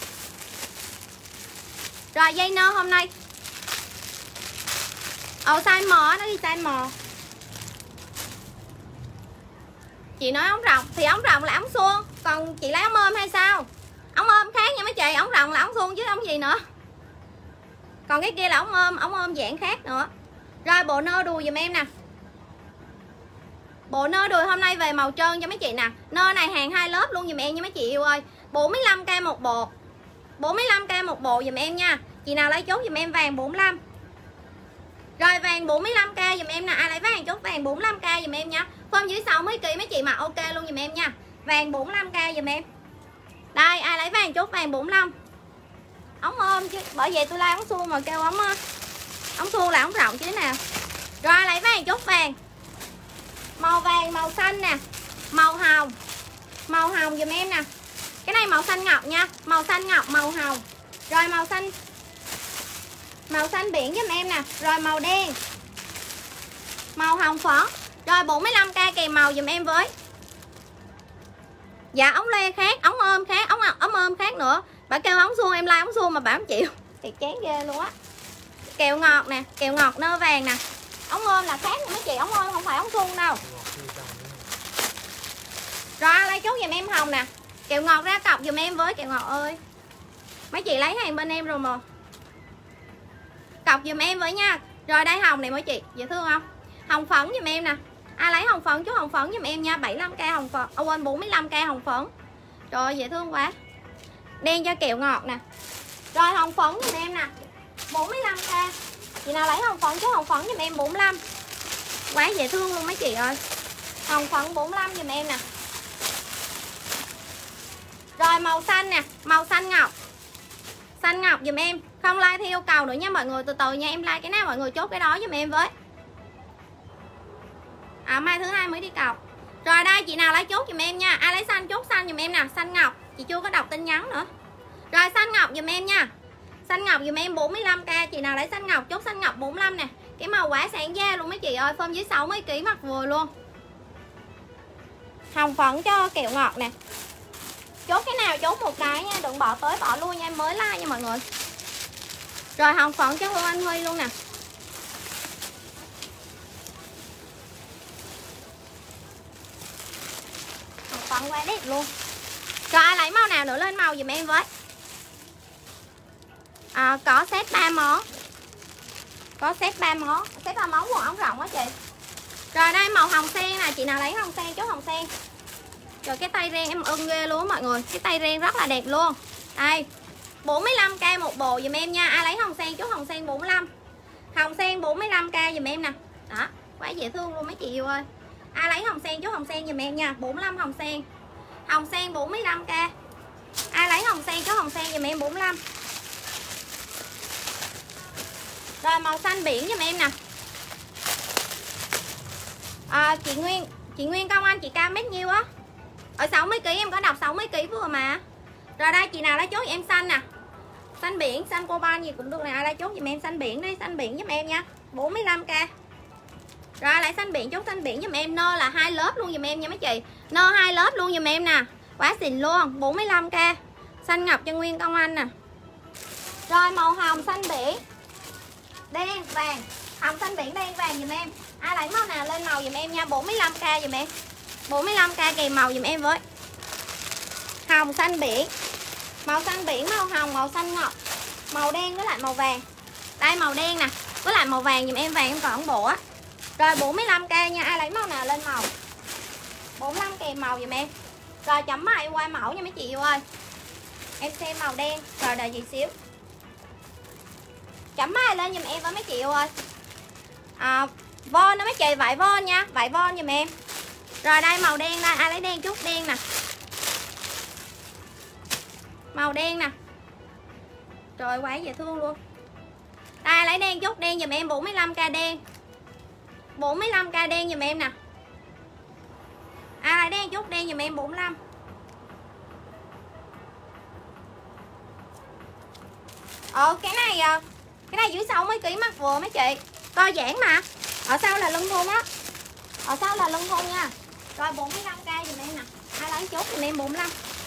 [SPEAKER 1] Rồi dây nơ hôm nay size M nó đi size M. Chị nói ống rộng thì ống rộng là ống suông, còn chị lấy ống ôm hay sao? Ống ôm khác nha mấy chị, ống rộng là ống suông chứ ống gì nữa. Còn cái kia là ống ôm dạng khác nữa. Rồi bộ nơ đùi giùm em nè. Bộ nơ đùi hôm nay về màu trơn cho mấy chị nè. Nơ này hàng 2 lớp luôn giùm em nha mấy chị yêu ơi. 45k một bộ. 45k một bộ giùm em nha. Chị nào lấy chốt giùm em vàng 45. Rồi vàng 45k giùm em nè. Ai lấy vàng chốt vàng 45k giùm em nha. Form dưới 60kg mấy chị mặc ok luôn giùm em nha. Vàng 45k giùm em. Đây ai lấy vàng chốt vàng 45. Ống ôm chứ, bởi vậy tôi la ống suông mà kêu ống suông là ống rộng chứ thế nào. Rồi ai lấy vàng chốt vàng. Màu vàng, màu xanh nè, màu hồng. Màu hồng giùm em nè. Cái này màu xanh ngọc nha, màu xanh ngọc, màu hồng. Rồi màu xanh biển giùm em nè. Rồi màu đen, màu hồng phấn. Rồi 45k kèm màu giùm em với. Dạ ống loe khác, ống ôm khác, ống ôm khác nữa. Bà kêu ống suông em like ống suông mà bà không chịu thì chán ghê luôn á. Kẹo ngọt nè, kẹo ngọt nơ vàng nè. Ống ôm là khác nha mấy chị, ống ôm không phải ống suông đâu. Rồi lấy chốt giùm em hồng nè. Kẹo ngọt ra cọc giùm em với, kẹo ngọt ơi. Mấy chị lấy hàng bên em rồi mà. Cọc giùm em với nha. Rồi đây hồng này mấy chị, dễ thương không? Hồng phấn giùm em nè. Ai lấy hồng phấn chú hồng phấn giùm em nha, 75k hồng phấn. Quên 45k hồng phấn. Rồi dễ thương quá. Đen cho kẹo ngọt nè. Rồi hồng phấn giùm em nè, 45k. Chị nào lấy hồng phấn chú hồng phấn giùm em 45. Quá dễ thương luôn mấy chị ơi. Hồng phấn 45 giùm em nè. Rồi màu xanh nè, màu xanh ngọc. Xanh ngọc giùm em. Không like theo yêu cầu nữa nha mọi người, từ từ nha, em like cái nào mọi người chốt cái đó giùm em với. Mai thứ hai mới đi cọc. Rồi đây chị nào lấy chốt giùm em nha. Ai lấy xanh chốt xanh giùm em nè, xanh ngọc. Chị chưa có đọc tin nhắn nữa. Rồi xanh ngọc giùm em nha. Xanh ngọc giùm em 45k. Chị nào lấy xanh ngọc chốt xanh ngọc 45 nè. Cái màu quá sáng da luôn mấy chị ơi. Form dưới 60kg mặc vừa luôn. Hồng phấn cho kẹo ngọt nè. Chốt cái nào chốt một cái nha, đừng bỏ tới bỏ luôn nha, em mới like nha mọi người. Rồi hồng phấn cho Hương Anh Huy luôn nè. Hồng phấn quá đẹp luôn. Rồi ai lấy màu nào nữa lên màu giùm em với. Có set 3 món. Có set 3 món. Set 3 món quần ống rộng quá chị. Rồi đây màu hồng sen nè, chị nào lấy hồng sen chốt hồng sen. Rồi cái tay ren em ưng ghê luôn mọi người. Cái tay ren rất là đẹp luôn. Đây 45k một bộ dùm em nha. Ai lấy hồng sen chốt hồng sen 45. Hồng sen 45k dùm em nè. Đó, quá dễ thương luôn mấy chị yêu ơi. Ai lấy hồng sen chốt hồng sen dùm em nha, 45 hồng sen. Hồng sen 45k. Ai lấy hồng sen chốt hồng sen dùm em 45. Rồi màu xanh biển dùm em nè. Chị Nguyên Công Anh, chị cao mét nhiêu á? Ở 60kg em có đọc 60kg vừa mà. Rồi đây chị nào lấy chốt em xanh nè. Xanh biển, xanh coban gì cũng được nè. Ai lấy chốt giùm em xanh biển đi, xanh biển giúp em nha, 45k. Rồi lấy xanh biển chốt xanh biển giùm em. Nơ là 2 lớp luôn giùm em nha mấy chị. Nơ 2 lớp luôn giùm em nè. Quá xịn luôn, 45k. Xanh ngọc cho Nguyên Công Anh nè. Rồi màu hồng xanh biển, đen vàng. Hồng xanh biển đen vàng giùm em. Ai lấy màu nào lên màu giùm em nha, 45k giùm em. 45k kèm màu giùm em với. Hồng xanh biển. Màu xanh biển, màu hồng, màu xanh ngọc, màu đen với lại màu vàng. Đây màu đen nè, với lại màu vàng giùm em, vàng em còn bộ á. Rồi 45k nha, ai lấy màu nào lên màu. 45 kèm màu giùm em. Rồi chấm mày qua mẫu nha mấy chị yêu ơi. Em xem màu đen, rồi đợi chị xíu. Chấm mày lên giùm em với mấy chị yêu ơi. Von đó mấy chị, vải von nha, vải von giùm em. Rồi đây màu đen đây, ai lấy đen chút đen nè. Màu đen nè. Trời quá dễ thương luôn. Đây lấy đen chút đen giùm em, 45k đen. 45k đen giùm em nè. Ai lấy đen chút đen giùm em 45. Cái này dưới 60kg mặc vừa mấy chị. Co giãn mà. Ở sau là lưng thun á. Ở sau là lưng thun nha. Rồi 45k giùm em nè. Ai lấy chốt giùm em 45.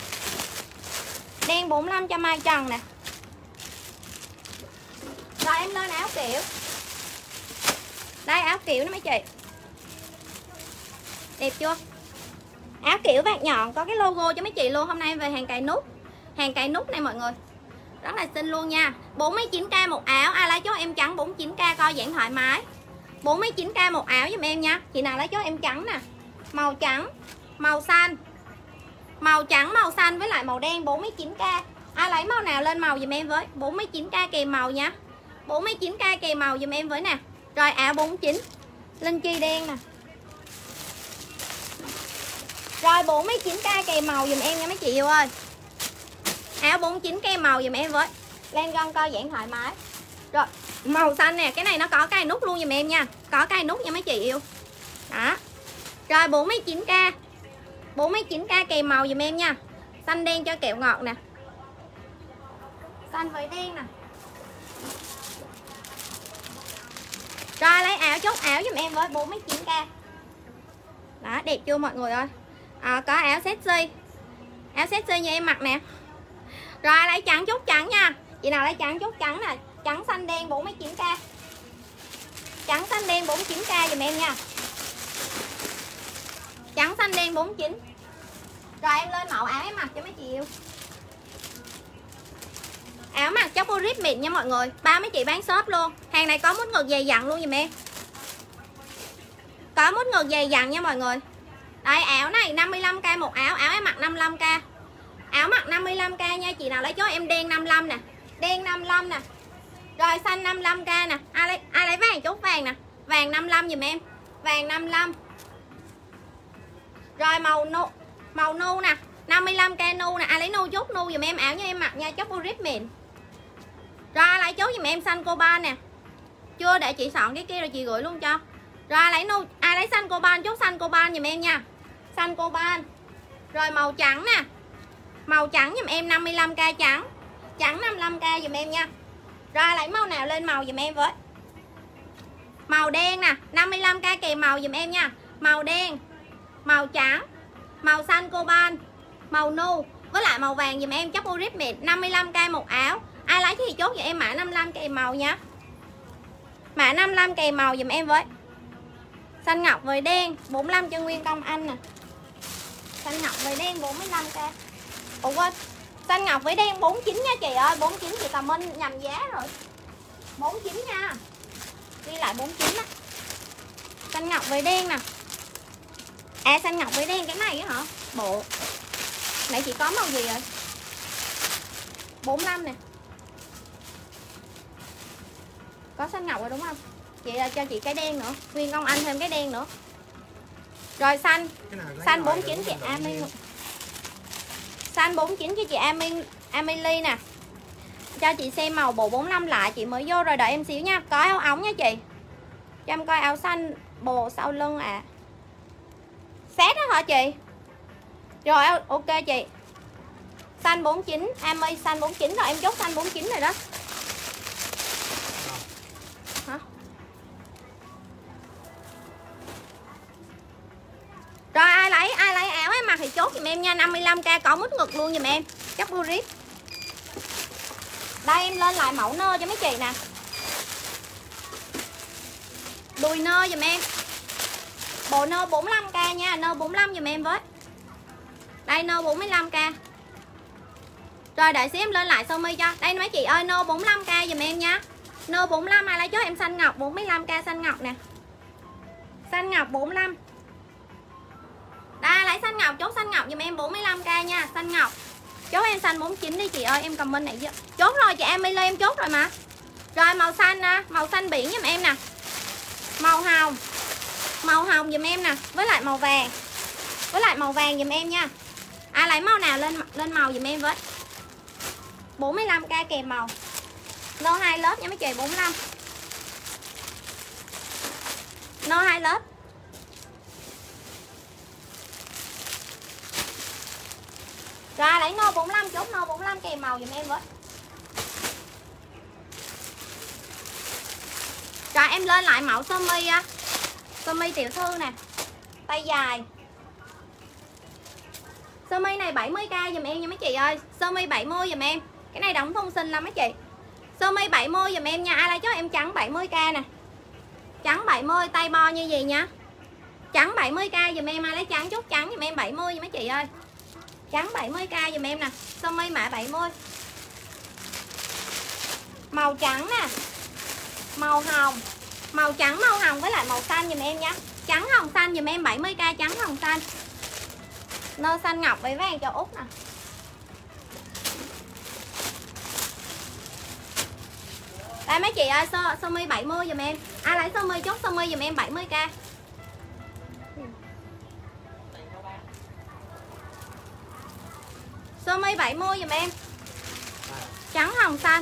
[SPEAKER 1] Đen 45 cho Mai Trần nè. Rồi em lên áo kiểu. Đây áo kiểu đó mấy chị. Đẹp chưa? Áo kiểu vạt nhọn có cái logo cho mấy chị luôn. Hôm nay em về hàng cài nút. Hàng cài nút này mọi người. Rất là xinh luôn nha. 49k một áo. Ai lấy chốt em trắng 49k coi giãn thoải mái. 49k một áo giùm em nha. Chị nào lấy chốt em trắng nè. Màu trắng, màu xanh. Màu trắng, màu xanh với lại màu đen 49k. Ai lấy màu nào lên màu giùm em với. 49k kèm màu nha. 49k kèm màu giùm em với nè. Rồi áo 49. Linh chi đen nè. Rồi 49k kèm màu giùm em nha mấy chị yêu ơi. Áo 49 kèm màu giùm em với. Lên gân co giãn thoải mái. Rồi màu xanh nè. Cái này nó có cài nút luôn giùm em nha. Có cài nút nha mấy chị yêu. Đó. Rồi 49k. 49k kèm màu giùm em nha. Xanh đen cho kẹo ngọt nè. Xanh với đen nè. Rồi lấy áo chốt áo giùm em với 49k. Đó đẹp chưa mọi người ơi. Có áo sexy. Áo sexy như em mặc nè. Rồi lấy trắng chốt trắng nha. Chị nào lấy trắng chốt trắng nè. Trắng xanh đen 49k. Trắng xanh đen 49k giùm em nha. Trắng xanh đen 49. Rồi em lên mẫu áo em mặc cho mấy chị yêu. Áo mặc chóc rip mịn nha mọi người. Ba mấy chị bán shop luôn. Hàng này có mút ngực dày dặn luôn giùm em. Có mút ngực dày dặn nha mọi người. Đây áo này 55k một áo. Áo em mặc 55k. Áo mặc 55k nha. Chị nào lấy chốt em đen 55 nè. Đen 55 nè. Rồi xanh 55k nè. Ai lấy vàng chốt vàng nè. Vàng 55 giùm em. Vàng 55. Rồi màu nu nè. 55k nu nè. Ai lấy nu chốt nu giùm em. Áo như em mặc nha. chóc rip mịn. Rồi lấy chốt giùm em xanh coban nè. Chưa để chị soạn cái kia rồi chị gửi luôn cho. Rồi lấy nu. Ai lấy xanh coban chốt xanh coban giùm em nha. Xanh coban. Rồi màu trắng nè. Màu trắng giùm em 55k trắng. Trắng 55k giùm em nha. Rồi lấy màu nào lên màu giùm em với. Màu đen nè, 55k kèm màu giùm em nha. Màu đen, màu trắng, màu xanh coban, màu nu với lại màu vàng giùm em chóc rip mịn 55k một áo. Ai lấy thì chốt giùm em mã 55 kèm màu nha. Mã 55 kèm màu giùm em với. Xanh ngọc với đen 45 cho Nguyên Công Anh nè. Xanh ngọc với đen 45k. Ủa quên, xanh ngọc với đen 49 nha chị ơi. 49 chị comment nhầm giá rồi. 49 nha. Ghi lại 49 á. Xanh ngọc với đen nè. À xanh ngọc với đen cái này á hả? Bộ nãy chị có màu gì rồi? 45 nè. Có xanh ngọc rồi đúng không? Chị cho chị cái đen nữa. Nguyên Công Anh thêm cái đen nữa. Rồi xanh. Xanh 49 chị Ami. Xanh 49 cho chị Amelie nè. Cho chị xem màu bộ 45 lại. Chị mới vô rồi đợi em xíu nha. Có áo ống nha chị. Cho em coi áo xanh bồ sau lưng ạ. Set đó hả chị? Rồi ok chị. Xanh 49 Ami xanh 49 rồi. Em chốt xanh 49 rồi đó. Hả? Rồi ai lấy áo em mặc thì chốt giùm em nha. 55k có mút ngực luôn giùm em. Chắc burrito. Đây em lên lại mẫu nơ cho mấy chị nè. Đùi nơ giùm em. Bộ nơ 45k nha. Nơ 45 giùm em với. Đây nơ 45k. Rồi đợi xíu em lên lại sơ mi cho. Đây mấy chị ơi nơ 45k giùm em nha. Nơ 45 ai lấy cho em xanh ngọc 45k xanh ngọc nè. Xanh ngọc 45. Đây lấy xanh ngọc chốt xanh ngọc giùm em 45k nha. Xanh ngọc. Chốt em xanh 49 đi chị ơi. Em comment này chứ. Chốt rồi chị Emily em chốt rồi mà. Rồi màu xanh nè. Màu xanh biển giùm em nè. Màu hồng. Màu hồng giùm em nè. Với lại màu vàng. Với lại màu vàng giùm em nha. Ai lấy màu nào lên màu giùm em với. 45k kèm màu. Nơ 2 lớp nha mấy chị 45. Nơ 2 lớp. Rồi lấy nô 45 chốt nô 45 kèm màu giùm em với. Rồi em lên lại mẫu sơ mi á. Sơ mi tiểu thư nè. Tay dài. Sơ mi này 70k giùm em nha mấy chị ơi. Sơ mi 70 giùm em. Cái này đóng thun xinh lắm mấy chị. Sơ mi 70 giùm em nha. Ai lấy cho em trắng 70k nè. Trắng 70 tay bo như gì nha. Trắng 70k dùm em, ai lấy trắng chốt trắng dùm em 70 mấy chị ơi. Trắng 70k dùm em nè, sơ mi mã 70. Màu trắng nè, màu hồng, màu trắng màu hồng với lại màu xanh dùm em nha. Trắng hồng xanh dùm em 70k, trắng hồng xanh. Nơ xanh ngọc với vàng cho Út nè. Đây mấy chị ơi, sơ mi 70 dùm em. Ai lấy sơ mi chốt sơ mi dùm em 70k. Sơ mi 70 dùm em. Trắng hồng xanh.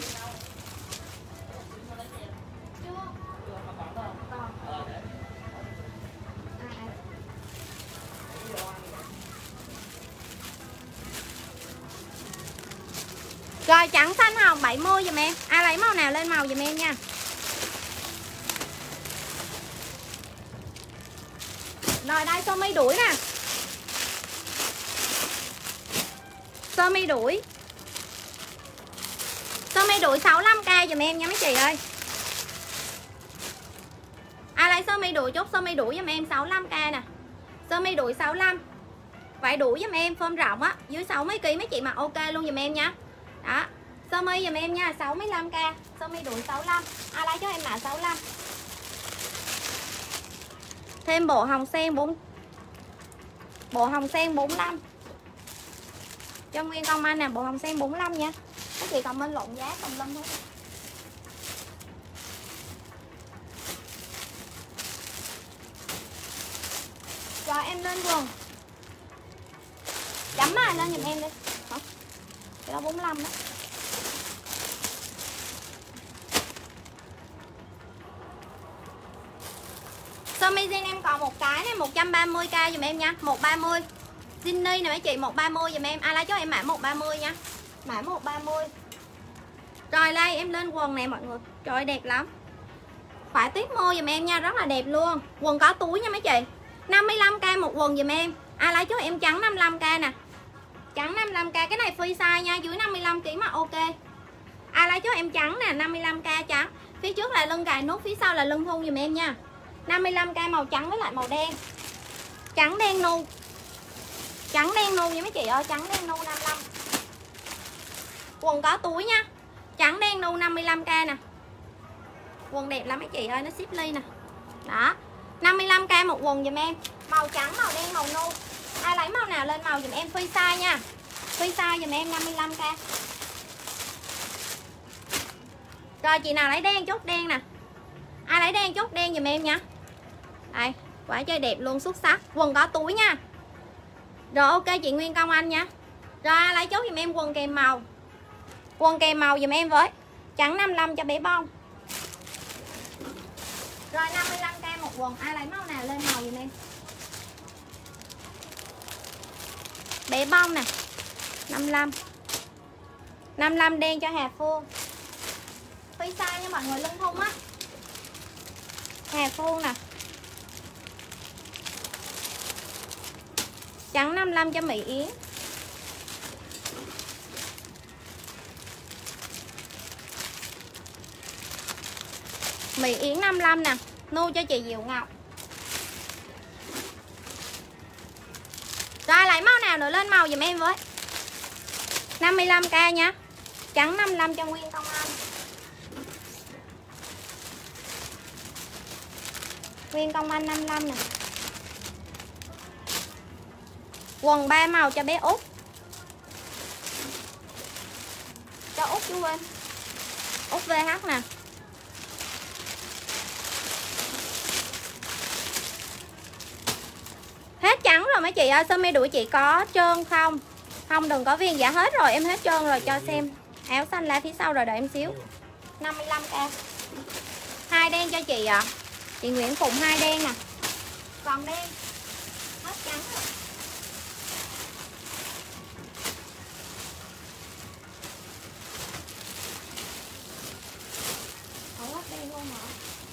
[SPEAKER 1] Rồi trắng xanh hồng 70 dùm em. Ai lấy màu nào lên màu dùm em nha. Rồi đây sơ mi đuổi nè. Sơ mi đuổi. Sơ mi đuổi 65k dùm em nha mấy chị ơi. Ai lấy sơ mi đuổi chốt sơ mi đuổi dùm em 65k nè. Sơ mi đuổi 65. Vậy đuổi dùm em form rộng á, dưới 60 kg mấy chị mặc ok luôn dùm em nha. Đó. Sơ mi dùm em nha, 65k. Sơ mi đuổi 65. Ai lấy cho em mã 65. Thêm bộ hồng sen 4. Bộ hồng sen 45. Cho nguyên con anh nè, bộ hồng sen 45 nha. Các chị comment lộn giá tùm lum hết. Rồi em lên quần. Chấm mã lên giùm em đi. Hả? Cái đó 45 đó. Sơ mi jean em còn một cái này 130k giùm em nha, 130. Ginny nè mấy chị 130 giùm em. Ai lấy cho em mã 130 nha. Mã 130. Rồi đây em lên quần này mọi người. Trời ơi, đẹp lắm. Phải tiếp môi giùm em nha, rất là đẹp luôn. Quần có túi nha mấy chị. 55k một quần giùm em. Ai lấy cho em trắng 55k nè. Trắng 55k, cái này free size nha, dưới 55 kg mà ok. Ai lấy cho em trắng nè, 55k trắng. Phía trước là lưng cài nút, phía sau là lưng thun giùm em nha. 55k màu trắng với lại màu đen. Trắng đen nu. Trắng đen nu nha mấy chị ơi, trắng đen nu 55. Quần có túi nha. Trắng đen nu 55k nè. Quần đẹp lắm mấy chị ơi, nó ship ly nè. Đó. 55k một quần giùm em. Màu trắng, màu đen, màu nu. Ai lấy màu nào lên màu giùm em, free size nha. Free size giùm em 55k. Rồi chị nào lấy đen chốt đen nè. Ai lấy đen chốt đen giùm em nha. Đây, quả chơi đẹp luôn, xuất sắc. Quần có túi nha. Rồi ok chị Nguyên Công Anh nha. Rồi ai lấy chốt giùm em quần kèm màu. Quần kèm màu giùm em với. Trắng 55 cho bé bông. Rồi 55k một quần. Ai lấy màu nào lên màu giùm em. Bé bông nè. 55. 55 đen cho Hà Phương. Free size nha mọi người, lưng thun á. Hà Phương nè. Trắng 55 cho Mỹ Yến. Mỹ Yến 55 nè. Nu cho chị Diệu Ngọc. Rồi lấy màu nào nữa lên màu giùm em với. 55k nha. Trắng 55 cho Nguyên Công Anh. Nguyên Công Anh 55 nè. Quần 3 màu cho bé Út. Cho Út chú Quên. Út VH nè. Hết trắng rồi mấy chị ơi. Sơ mi đuổi chị có trơn không? Không, đừng có viên. Dạ hết rồi, em hết trơn rồi, cho xem. Áo xanh lá phía sau rồi, đợi em xíu. 55k. 2 đen cho chị ạ. Chị Nguyễn Phụng 2 đen nè. Còn đen. Hết trắng rồi. Ủa, đen luôn hả?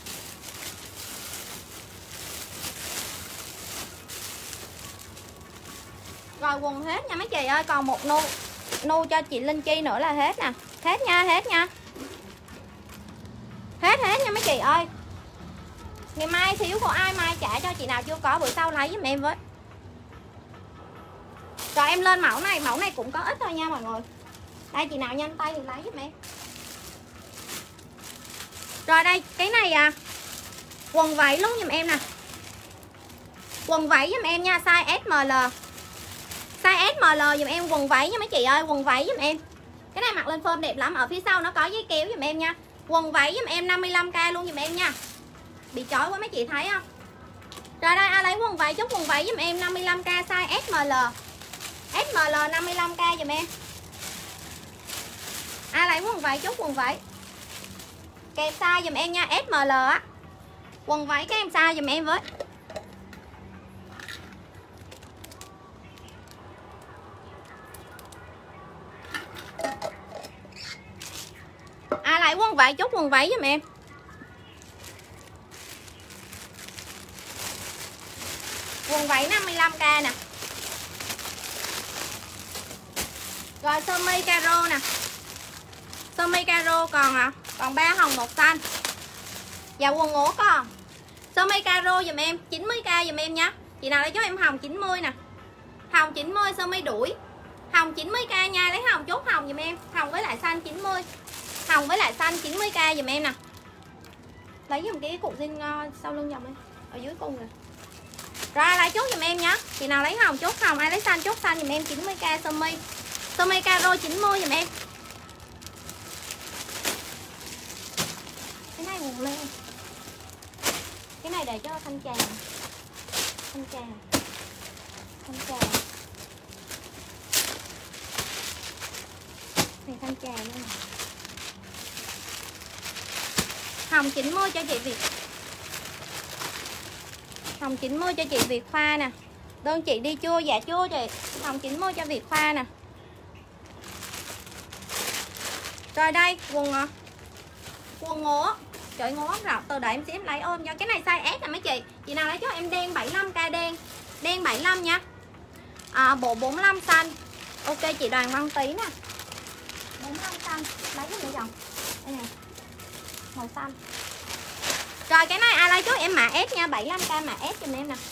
[SPEAKER 1] Rồi quần hết nha mấy chị ơi. Còn một nu cho chị Linh Chi nữa là hết nè. Hết nha, hết nha. Hết nha mấy chị ơi. Ngày mai thiếu của ai mai trả cho chị nào chưa có, bữa sau lấy giùm em với. Rồi em lên mẫu này cũng có ít thôi nha mọi người. Đây chị nào nhanh tay thì lấy giúp em. Rồi đây cái này quần váy luôn giùm em nè. Quần váy giùm em nha, size SML. Size SML giùm em, quần váy nha mấy chị ơi, quần váy giùm em. Cái này mặc lên form đẹp lắm, ở phía sau nó có dây kéo giùm em nha. Quần váy giùm em 55k luôn giùm em nha. Bị chói quá mấy chị thấy không? Rồi đây ai lấy quần váy chốt quần váy giùm em 55k size SML. SML 55k giùm em. Ai lấy quần váy chốt quần váy. Kèm size giùm em nha, SML á. Quần váy các em size giùm em với. Ai lấy quần váy chốt quần váy giùm em. Quần váy 55k nè. Rồi sơ mi caro nè. Sơ mi caro còn 3 hồng 1 xanh. Và quần ngố còn. Sơ mi caro giùm em 90k giùm em nha. Chị nào lấy cho em hồng 90 nè. Hồng 90 sơ mi đuổi. Hồng 90k nha, lấy hồng chốt hồng giùm em. Hồng với lại xanh 90. Hồng với lại xanh 90k giùm em nè. Lấy giùm cái cục zin sau lưng dòng đi. Ở dưới cung rồi. Rồi lấy chốt giùm em nhé. Chị nào lấy hồng chốt hồng, ai lấy xanh chốt xanh giùm em 90k sơ mi. Sơ mi caro 90 giùm em. Cái này quần leo. Cái này để cho thanh trà. Thanh trà. Thanh trà. Này thanh trà luôn nè. Hồng 90 cho chị Việt. Hồng 90 cho chị Việt Khoa nè. Đơn chị đi chưa? Dạ chưa chị. Hồng 90 cho Việt Khoa nè. Rồi đây quần ngố. Trời ngố rộng từ đợi em xíu em lấy ôm cho. Cái này size S nè mấy chị. Chị nào lấy cho em đen 75k đen. Đen 75 nha. Bộ 45 xanh. Ok chị Đoàn Văn Tí nè. 45 xanh. Lấy cái nữa dòng. Đây nè. Màu xanh. Rồi cái này ai lấy cho em mã S nha, 75k mã S giùm em nè.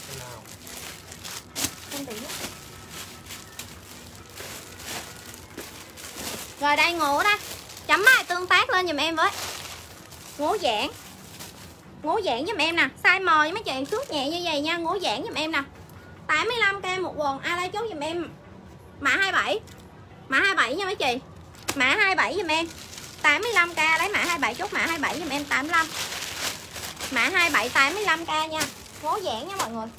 [SPEAKER 1] Rồi đây ngố đây. Chấm bài tương tác lên giùm em với. Ngố giãn. Ngố giãn giùm em nè. Size M với mấy chị xước nhẹ như vậy nha. Ngố giãn giùm em nè. 85k một quần. Ai lấy chốt giùm em mã 27. Mã 27 nha mấy chị. Mã 27 giùm em 85k. Lấy mã 27 chốt mã 27 giùm em 85. Mã 27 85k nha. Ngố giãn nha mọi người.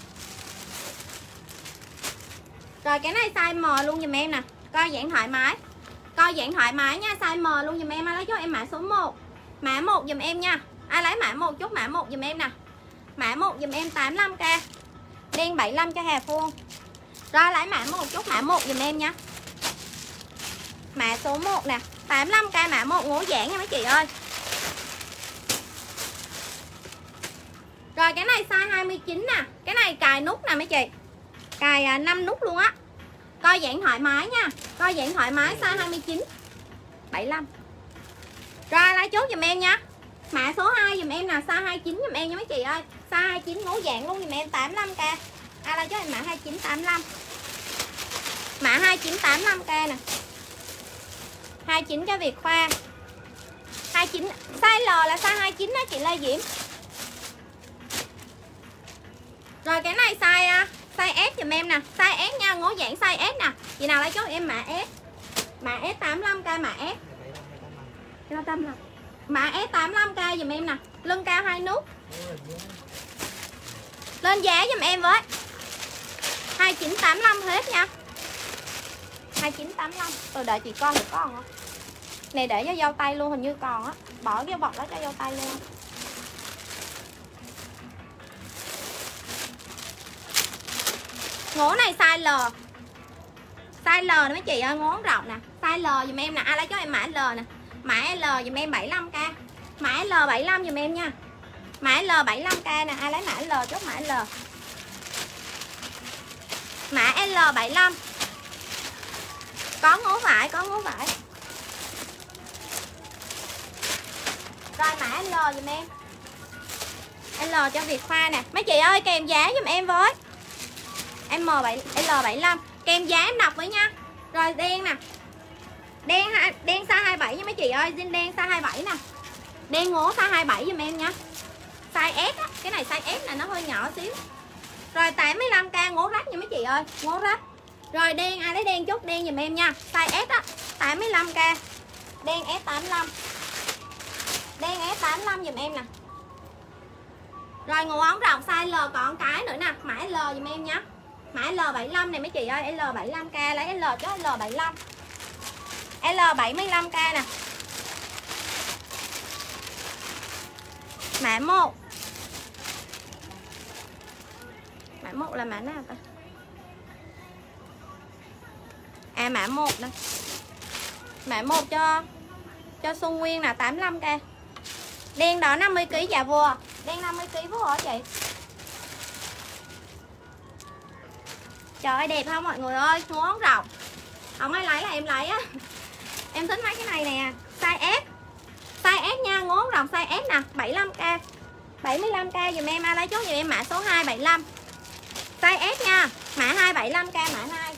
[SPEAKER 1] Rồi cái này size M luôn giùm em nè. Coi giãn thoải mái. Coi giãn thoải mái nha, size M luôn giùm em. Ai lấy cho em mã số 1. Mã 1 giùm em nha. Ai lấy mã 1 chốt mã 1 giùm em nè. Mã 1 giùm em 85k. Đen 75 cho Hà Phương. Rồi lấy mã 1 chốt mã 1 giùm em nha. Mã số 1 nè, 85k mã 1 ngố giãn nha mấy chị ơi. Rồi cái này size 29 nè. Cái này cài nút nè mấy chị. Cài 5 nút luôn á. Coi giãn thoải mái nha. Coi giãn thoải mái size 29 75. Rồi lấy chốt giùm em nha. Mã số 2 giùm em nè, size 29 giùm em nha mấy chị ơi. Size 29 ngố giãn luôn giùm em 85k. Ai lấy cho em mã 29 85. Mã 29 85k nè. 29 cho Việt Khoa. 29 size L là size 29 đó chị Lê Diễm. Rồi cái này size S giùm em nè, size S nha, ngố giãn size S nè. Chị nào lấy chốt em mã S. Mã S 85k mã S. Mã S 85k giùm em nè, lưng cao 2 nút. Lên giá giùm em với. 2985 hết nha. 2985. Tôi đợi chị con được con không? Này để cho dâu tay luôn, hình như còn á. Bỏ cái bọc đó cho dâu tay luôn. Ngố này size L. Size L nè mấy chị ơi, ngố rộng nè. Size L dùm em nè, ai lấy cho em mã L nè. Mã L dùm em 75k. Mã L 75 dùm em nha. Mã L 75k nè, ai lấy mã L chốt mã L. Mã L 75. Có ngố vải, có ngố vải. Rồi mã L dùm em. L cho Việt Khoa nè. Mấy chị ơi kèm giá giùm em với L75. Kèm giá em đọc với nha. Rồi đen nè. Đen size 27 nha mấy chị ơi. Zin đen size 27 nè. Đen ngố size 27 giùm em nha. Size S á. Cái này size S là nó hơi nhỏ xíu. Rồi 85k ngố rách nha mấy chị ơi. Ngố rách. Rồi đen ai lấy đen chút đen giùm em nha. Size S á 85k. Đen S85. Đen S85 giùm em nè. Rồi ngủ ống rộng size L còn cái nữa nè. Mã L giùm em nha. Mã L75 này mấy chị ơi. L75k lấy L cho L75. L75k nè. Mã 1. Mã 1 là mã nào ta? À mã 1 đây. Mã 1 cho Xuân Nguyên là 85k. Đen đỏ 50kg dạ vừa. Đen 50kg vừa hả chị? Trời ơi đẹp không mọi người ơi. Ngón rộng. Không ai lấy là em lấy á. Em thích mấy cái này nè. Size S. Size S nha. Ngón rộng size S nè. 75k. 75k dùm em. Ai lấy chốt dùm em mã số 275. Size S nha. Mã 275k mã 2.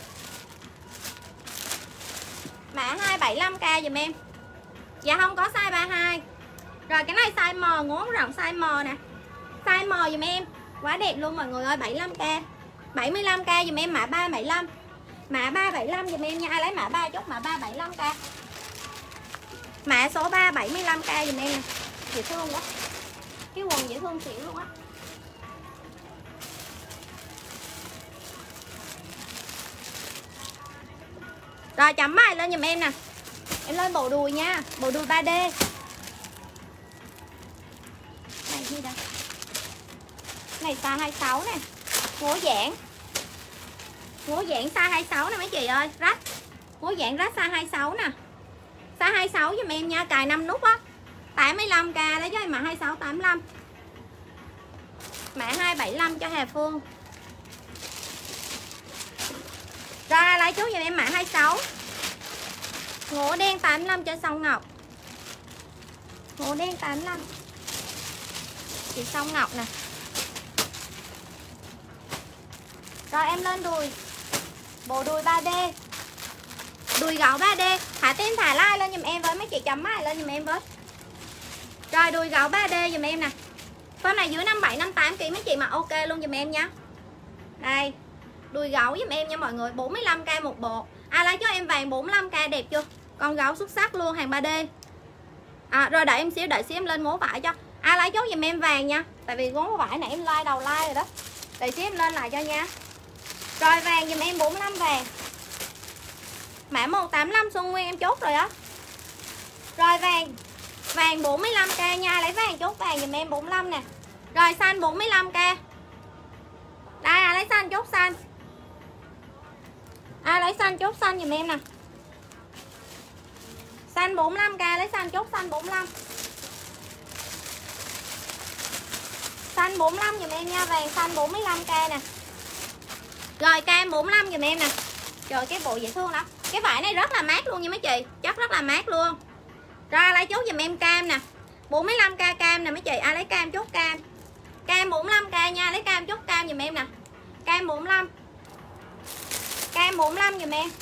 [SPEAKER 1] Mã 275k dùm em. Dạ không có size 32. Rồi cái này size M. Ngón rộng size M nè. Size M dùm em. Quá đẹp luôn mọi người ơi. 75k. 75k dùm em mã 375. Mã 375 dùm em nha. Ai lấy mã 3 chốt mã 375k. Mã số 375k dùm em nè. Dễ thương quá. Cái quần dễ thương xỉu luôn á. Rồi chấm bài lên dùm em nè. Em lên bộ đùi nha. Bộ đùi 3D. Này gì đâu. Này size 26 nè. Ngố giãn. Ngố giãn size 26 nè mấy chị ơi. Rách. Ngố giãn rách size 26 nè. Size 26 giùm em nha. Cài 5 nút á. 85k lấy cho em mã 26 85. Mã 275 cho Hà Phương. Rồi lấy chú giùm em mã 26. Ngố đen 85 cho Song Ngọc. Ngố đen 85. Chị Song Ngọc nè. Rồi em lên đùi. Bộ đùi 3D. Đùi gấu 3D. Thả tim thả like lên giùm em với mấy chị chấm mày lên giùm em với. Rồi đùi gấu 3D giùm em nè. Con này dưới 57 58 kg mấy chị mà ok luôn giùm em nha. Đây. Đùi gấu giùm em nha mọi người, 45k một bộ. Ai lấy cho em vàng 45k đẹp chưa? Con gấu xuất sắc luôn, hàng 3D. Rồi đợi xíu em lên ngố vải cho. Ai lấy chốt giùm em vàng nha. Tại vì ngố vải nãy em like đầu like rồi đó. Đợi xíu em lên lại cho nha. Rồi vàng giùm em 45 vàng. Mã 185 Xuân Nguyên em chốt rồi đó. Rồi vàng 45k nha, lấy vàng chốt vàng giùm em 45 nè. Rồi xanh 45k. Đây ai lấy xanh chốt xanh. Ai lấy xanh chốt xanh giùm em nè. Xanh 45k lấy xanh chốt xanh 45. Xanh 45 giùm em nha, vàng xanh 45k nè. Rồi cam 45 giùm em nè. Trời cái bộ dễ thương lắm. Cái vải này rất là mát luôn nha mấy chị, chất rất là mát luôn. Rồi lấy chốt giùm em cam nè. 45k cam nè mấy chị, ai lấy cam chốt cam. Cam 45k nha, lấy cam chốt cam giùm em nè. Cam 45. Cam 45 giùm em.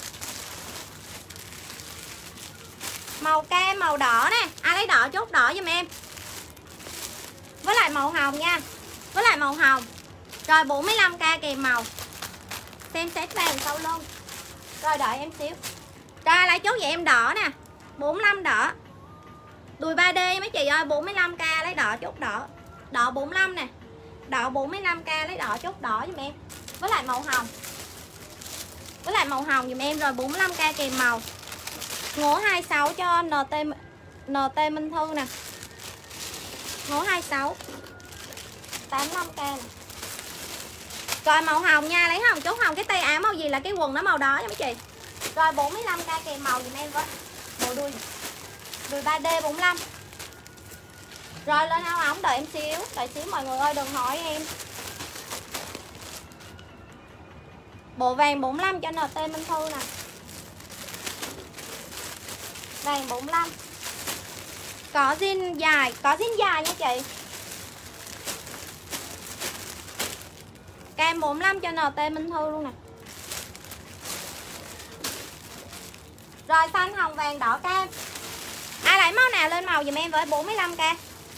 [SPEAKER 1] Màu cam, màu đỏ nè, ai lấy đỏ chốt đỏ giùm em. Với lại màu hồng nha. Với lại màu hồng. Rồi 45k kèm màu. Xem xét vàng sau lưng. Rồi đợi em xíu. Rồi lại chốt vậy em đỏ nè. 45 đỏ. Đùi 3D mấy chị ơi, 45k lấy đỏ chốt đỏ. Đỏ 45 nè. Đỏ 45k lấy đỏ chốt đỏ giùm em. Với lại màu hồng. Với lại màu hồng giùm em rồi 45k kèm màu. Ngố 26 cho NT Minh Thư nè. Ngố 26 85k nè. Rồi màu hồng nha, lấy hồng chốt hồng. Cái tay áo màu gì là cái quần nó màu đó nha mấy chị. Rồi 45k kèm màu giùm em với. Bộ đuôi 3D 45. Rồi lên áo ống đợi em xíu. Đợi xíu mọi người ơi, đừng hỏi em. Bộ vàng 45 cho NT Minh Thư nè. Vàng 45. Có zin dài nha chị. Cam 45 cho NT Minh Thư luôn nè. Rồi xanh hồng vàng đỏ cam. Ai lấy màu nào lên màu dùm em với 45k.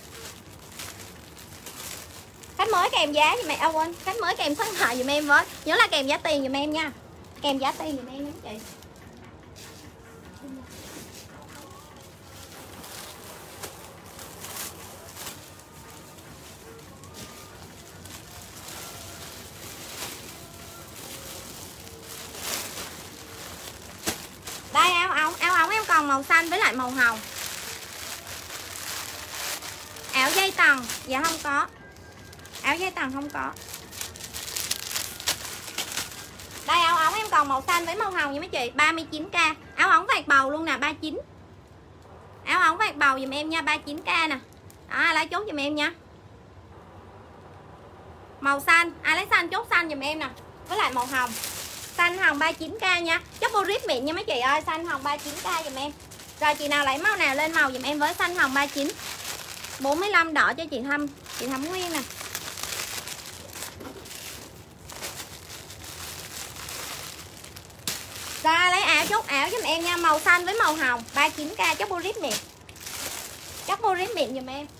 [SPEAKER 1] Khách mới kèm giá dùm em. Quên, khách mới kèm số điện thoại dùm em với. Nhớ là kèm giá tiền dùm em nha. Kèm giá tiền dùm em nha chị. Đây áo ống em còn màu xanh với lại màu hồng. Áo dây tầng dạ không có. Áo dây tầng không có. Đây áo ống em còn màu xanh với màu hồng nha mấy chị, 39k. Áo ống vạt bầu luôn nè, 39. Áo ống vạt bầu dùm em nha, 39k nè. Đó, lấy chốt dùm em nha. Màu xanh, ai lấy xanh chốt xanh dùm em nè. Với lại màu hồng. Xanh hồng 39k nha. Chất borit mịn nha mấy chị ơi, xanh hồng 39k dùm em. Rồi chị nào lấy màu nào lên màu dùm em với xanh hồng 39. 45 đỏ cho chị Thắm Nguyên nè. Rồi lấy áo chốt áo giùm em nha, màu xanh với màu hồng, 39k chất borit mịn. Chất borit mịn giùm em.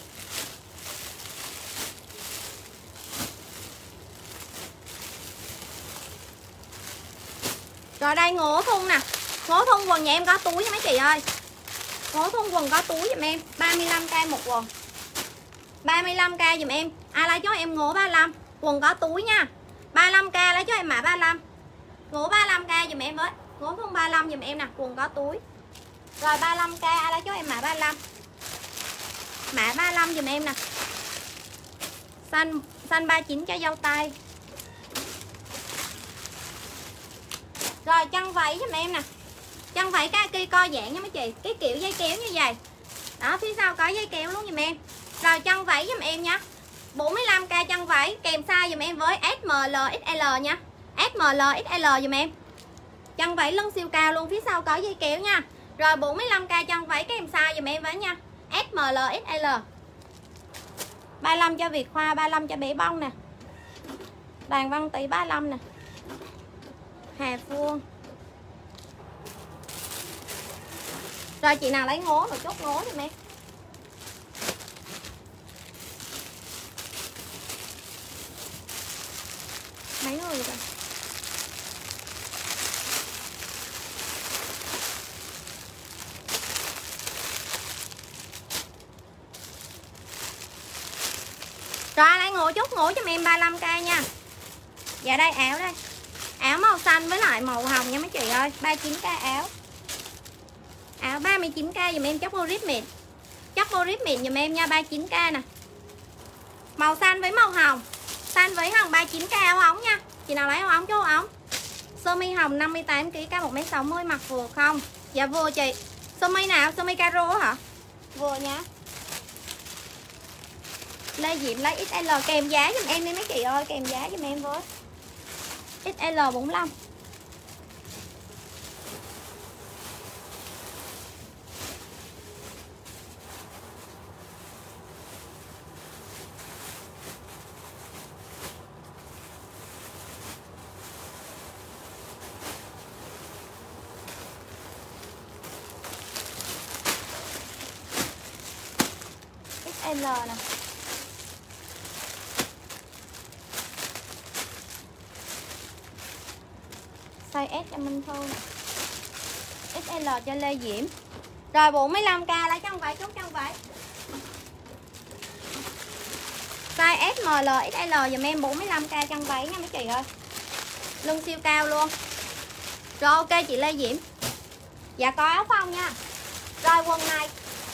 [SPEAKER 1] Rồi đây ngố thun nè. Ngố thun quần nhà em có túi nha mấy chị ơi. Ngố thun quần có túi giùm em, 35k một quần. 35k giùm em. Ai lấy cho em ngố 35, quần có túi nha. 35k lấy cho em mã 35. Ngố 35k giùm em với. Ngố thun 35 giùm em nè, quần có túi. Rồi 35k ai lấy cho em mã 35. Mã 35 giùm em nè. Xanh 39 cho dâu tay. Rồi chân váy giùm em nè. Chân váy kaki co giãn nha mấy chị. Cái kiểu dây kéo như vậy. Đó, phía sau có dây kéo luôn giùm em. Rồi chân váy giùm em nha. 45k chân váy kèm size giùm em với SML XL nha. SML XL giùm em. Chân váy lưng siêu cao luôn, phía sau có dây kéo nha. Rồi 45k chân váy kèm size giùm em với nha. SML XL. 35 cho Việt Khoa, 35 cho bé bông nè. Đoàn Văn Tý 35 nè. Hà Phương. Rồi chị nào lấy ngố rồi chốt ngố giùm em. Mấy người rồi. Rồi lấy ngố chốt ngố cho em 35k nha. Dạ đây áo đây. Áo màu xanh với lại màu hồng nha mấy chị ơi, 39k áo. Áo 39k dùm em chất borit mịn. Chất borit mịn dùm em nha, 39k nè. Màu xanh với màu hồng. Xanh với hồng 39k áo ống nha. Chị nào lấy áo ống chú ống. Sơ mi hồng 58kg, cao 1m60 mặc vừa không? Dạ vừa chị. Sơ mi nào? Sơ mi caro hả? Vừa nha. Lê Diệm lấy XL kèm giá giùm em đi mấy chị ơi, kèm giá giùm em với. XL 45. XL nè. Size S cho Minh Thư. XL cho Lê Diễm. Rồi 45k lấy chân váy, chốt chân váy. Size SML XL dùm em 45k chân váy nha mấy chị ơi. Lưng siêu cao luôn. Rồi ok chị Lê Diễm. Dạ có áo phông nha. Rồi quần này.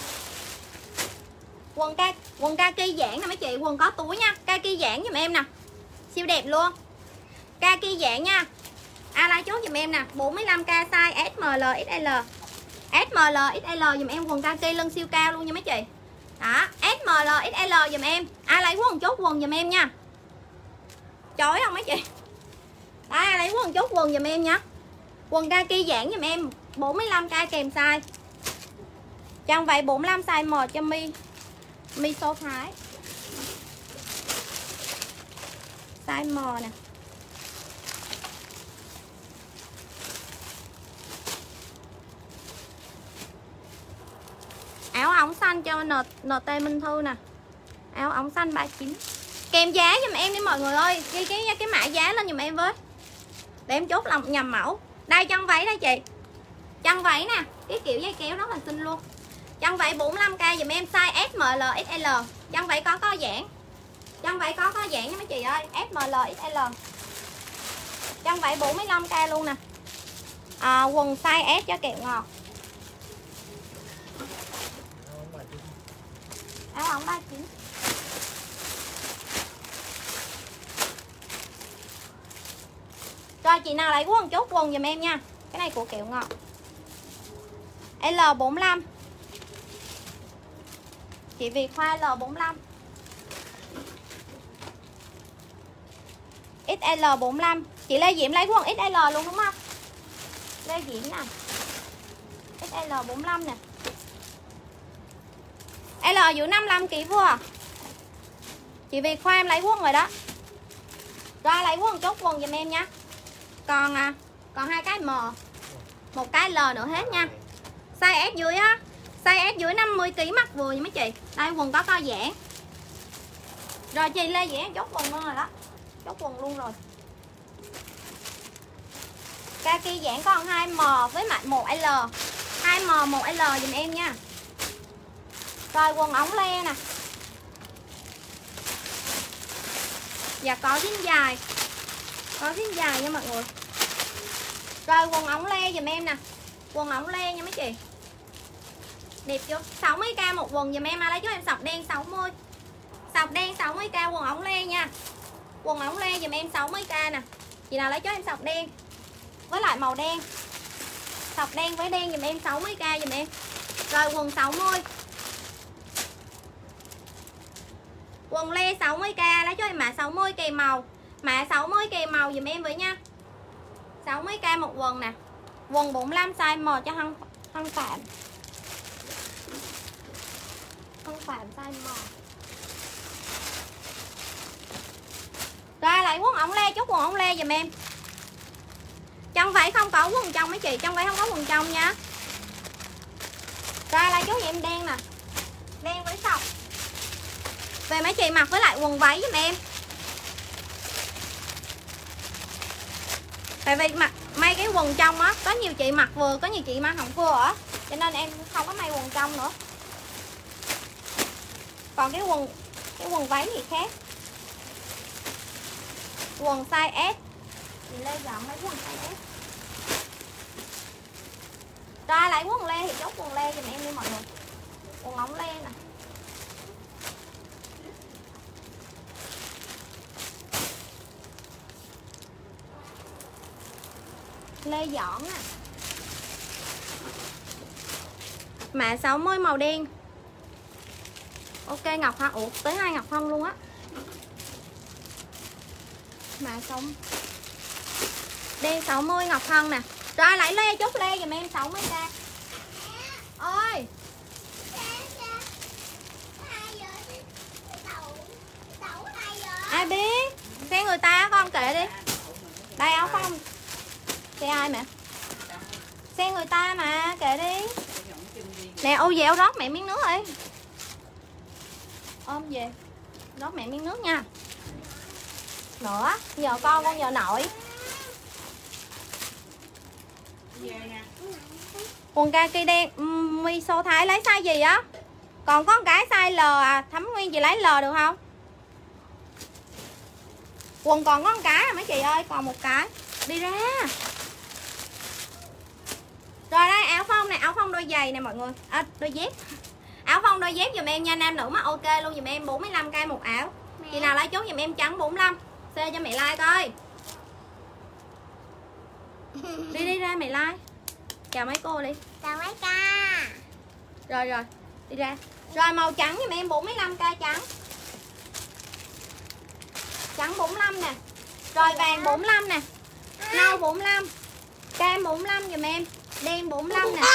[SPEAKER 1] Quần kaki giãn nè mấy chị, quần có túi nha. Kaki giãn dùm em nè. Siêu đẹp luôn. Kaki giãn nha. Ai lấy chốt dùm em nè, 45k size SML XL. SML XL dùm em, quần kaki lưng siêu cao luôn nha mấy chị. Đó, SML XL dùm em. Ai lấy quần chốt quần dùm em nha. Chói không mấy chị? Đó, ai lấy quần chốt quần dùm em nha. Quần kaki giãn dùm em, 45k kèm size. Chân váy 45 size M cho Mi số Thái. size M nè. Áo ống xanh cho NT Minh Thư nè. Áo ống xanh 39. Kèm giá giùm em đi mọi người ơi. Ghi cái mã giá lên giùm em với. Để em chốt lòng nhầm mẫu. Đây chân váy đây chị. Chân váy nè. Cái kiểu dây kéo rất là xinh luôn. Chân váy 45k giùm em size SML XL. Chân váy có giãn. Chân váy có giãn nha mấy chị ơi. SML XL. Chân váy 45k luôn nè. Quần size S cho kẹo ngọt. Áo ống 39. Rồi chị nào lấy quần chốt quần giùm em nha. Cái này của kẹo ngọt. L45. Chị Việt Hoa L45. XL45. Chị Lê Diễm lấy quần XL luôn đúng không? Lê Diễm nè. XL45 nè. L giữa 55kg vừa. Chị Việt Khoa em lấy quần rồi đó. Rồi lấy quần chốt quần giùm em nha. Còn hai cái M, một cái L nữa hết nha. Size S dưới á, size S dưới 50kg mặc vừa nha mấy chị. Đây quần có giãn. Rồi chị Lê Diễm em chốt quần luôn rồi đó. Chốt quần luôn rồi. Kaki giãn còn 2M với mặt 1L. 2M 1L giùm em nha. Rồi quần ống le nè. Dạ có zin dài. Có zin dài nha mọi người. Rồi quần ống le giùm em nè. Quần ống le nha mấy chị. Đẹp chưa? 60k một quần giùm em. Lấy cho em sọc đen 60. Sọc đen 60k quần ống le nha. Quần ống le giùm em 60k nè. Chị nào lấy cho em sọc đen với lại màu đen. Sọc đen với đen giùm em 60k giùm em. Rồi quần 60. Quần le 60k lấy cho em mã 60 kèm màu. Mã 60 kèm màu giùm em với nha. 60k một quần nè. Quần 45 size M cho Hân Phạm. Hân Phạm size M. Rồi lại quần ống le, chốt quần ống le giùm em. Chân váy không có quần trong mấy chị, chân váy không có quần trong nha. Rồi lại chốt giùm em đen nè. Đen với sọc. Về mấy chị mặc với lại quần váy giùm em. Tại vì mặc may cái quần trong á, có nhiều chị mặc vừa, có nhiều chị mặc không vừa á, cho nên em không có may quần trong nữa. Còn cái quần váy thì khác. Quần size S. Chị Lê chọn mấy quần size S. Ra lại quần le thì chốt quần le giùm em đi mọi người. Quần ống le nè. Lê Dõn nè. Mã 60 màu đen. Ok Ngọc Hân. Ủa tới 2 Ngọc Hân luôn á. Mã sống đen 60 Ngọc Hân nè. Rồi lại le chốt le giùm em 60k. Ơi. Ai biết. Xe người ta con kệ đi. Đây áo không. Xe ai mẹ? Xe người ta mà, kệ đi. Nè ô về rót mẹ miếng nước đi. Ôm về. Rót mẹ miếng nước nha. Nữa, giờ con giờ nội. Quần kaki đen Miso Thái lấy size gì á? Còn có một cái size L à, Thắm Nguyên chị lấy L được không? Quần còn có một cái à mấy chị ơi, còn một cái. Đi ra. Rồi đây áo phông này, áo phông đôi giày nè mọi người. Đôi dép. Áo phông đôi dép giùm em nha, nam nữ mà ok luôn giùm em 45k một áo. Chị nào lấy chốt giùm em trắng 45. Xê cho mẹ like coi. Đi ra mẹ like. Chào mấy cô đi.
[SPEAKER 2] Chào mấy ca.
[SPEAKER 1] Rồi đi ra. Rồi màu trắng giùm em 45k trắng. Trắng 45 nè. Rồi vàng 45 nè. Nâu 45. Cam 45 giùm em. Đen 45 nè.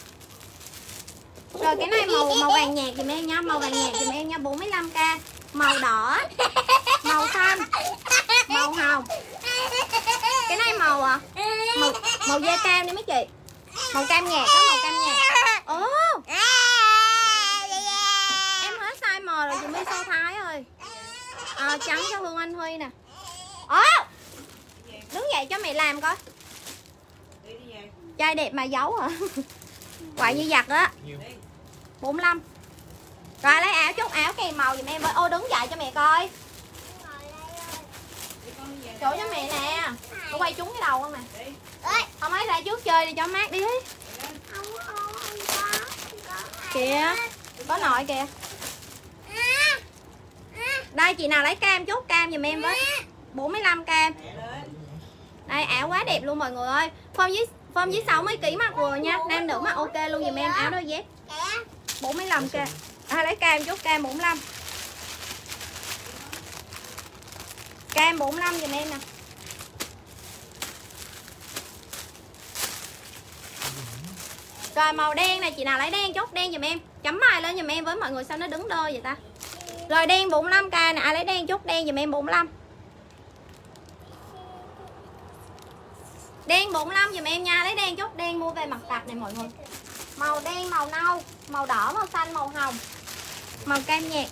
[SPEAKER 1] Rồi cái này màu vàng nhạt giùm em nha, màu vàng nhạt giùm em nha 45k. Màu đỏ, màu xanh, màu Màu da cam đi mấy chị. Màu cam nhạt đó, màu cam nhạt. Ồ, em hết size M rồi dùm My Sô Thái ơi. Trắng cho Hương Anh Huy nè. Đứng dậy cho mẹ làm coi. Trai đẹp mà giấu hả? Quại như giặt á. 45. Rồi lấy áo, chút áo kèm màu dùm em với. Ô đứng dậy cho mẹ coi. Chỗ cho mẹ nè. Nó quay trúng cái đầu không nè. Không ấy ra trước chơi đi cho mát đi. Kìa, có nội kìa. Đây chị nào lấy cam chút cam dùm em với. 45 cam. Đây áo quá đẹp luôn mọi người ơi. Form dưới 60 kg mặc vừa nha. Nam nữ mặc ok luôn dùm em, áo đôi dép. 45 cam. Lấy cam chút cam 45. Cam 45 dùm em nè. Rồi màu đen này chị nào lấy đen chốt đen dùm em. Chấm bài lên dùm em với mọi người, sao nó đứng đơ vậy ta. Rồi đen 45k nè, ai lấy đen chốt đen dùm em 45. Đen 45 dùm em nha, lấy đen chốt đen mua về mặt cặp này mọi người. Màu đen, màu nâu, màu đỏ, màu xanh, màu hồng, màu cam nhạt.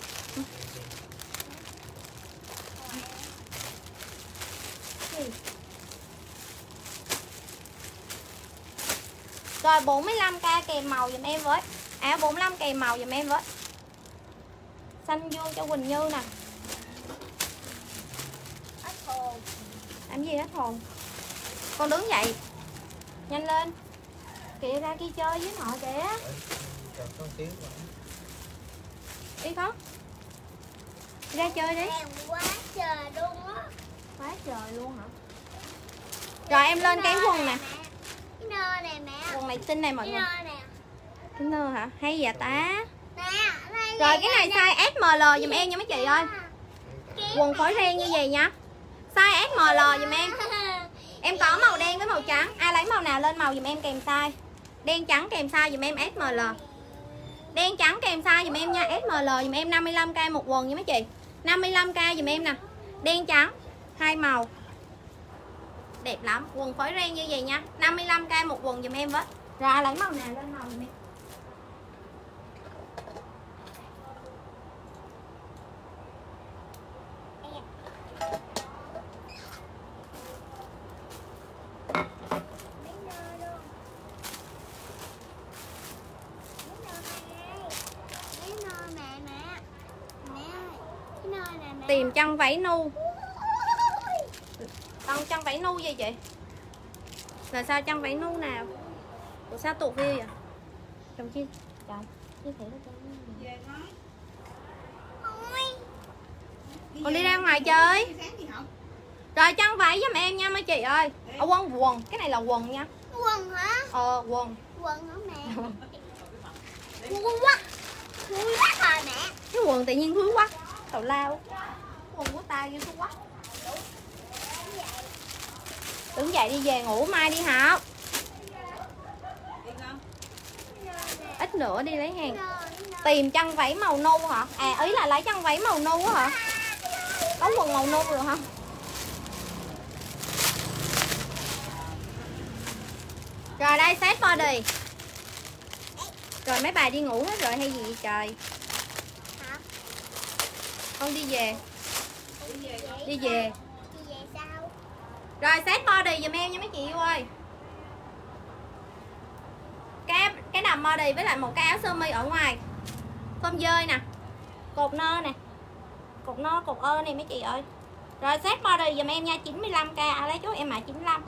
[SPEAKER 1] Rồi 45k kèm màu dùm em với. Áo 45 kèm màu dùm em với. Xanh dương cho Quỳnh Như nè. Làm gì hết hồn. Con đứng dậy. Nhanh lên. Kìa ra kia chơi với họ kìa. Đi con. Đi ra chơi đi.
[SPEAKER 2] Quá trời luôn á.
[SPEAKER 1] Quá trời luôn hả? Rồi em lên cái quần nè.
[SPEAKER 2] Cái nơ nè mẹ.
[SPEAKER 1] Quần này xinh này mọi người.
[SPEAKER 2] Nè.
[SPEAKER 1] Cái nơ hả? Hay vậy ta.
[SPEAKER 2] Nè,
[SPEAKER 1] rồi cái này size SML dùm em nha mấy chị ơi. Quần phối ren như vậy nha. Size SML dùm em. Em có màu đen với màu trắng. Ai lấy màu nào lên màu dùm em kèm size. Đen trắng kèm size dùm em SML. Đen trắng kèm size dùm em nha. SML dùm em 55k một quần nha mấy chị. 55k dùm em nè. Đen trắng, hai màu. Đẹp lắm, quần phối ren như vậy nha. 55k một quần dùm em với. Rồi ai lấy màu nào lên màu dùm em. Tìm chân váy nu. Con chân váy nu gì chị? Là sao chân váy nu nào? Ủa sao tụt view vậy? Chồng chi? Trời, như thế đó con đi ra ngoài chơi. Rồi chân váy giùm em nha mấy chị ơi. Quần, cái này là quần nha.
[SPEAKER 2] Quần hả?
[SPEAKER 1] Quần.
[SPEAKER 2] Quần hả mẹ? Thúi quá. Thúi quá rồi mẹ.
[SPEAKER 1] Cái quần tự nhiên thúi quá. Tào lao. Quần của ta như thúi quá. Đứng dậy đi về ngủ, mai đi học. Ít nữa đi lấy hàng. Tìm chân váy màu nâu hả? À ý là lấy chân váy màu nâu hả? Có quần màu nâu rồi không? Rồi đây set body. Rồi mấy bà đi ngủ hết rồi hay gì vậy trời? Con đi về. Đi về. Rồi set body giùm em nha mấy chị yêu ơi. Cái đầm body với lại một cái áo sơ mi ở ngoài. Phơm dơi nè. Cột nơ nè. Cột nơ, cột ơ này mấy chị ơi. Rồi set body giùm em nha, 95k. Ai lấy chú em mã 95.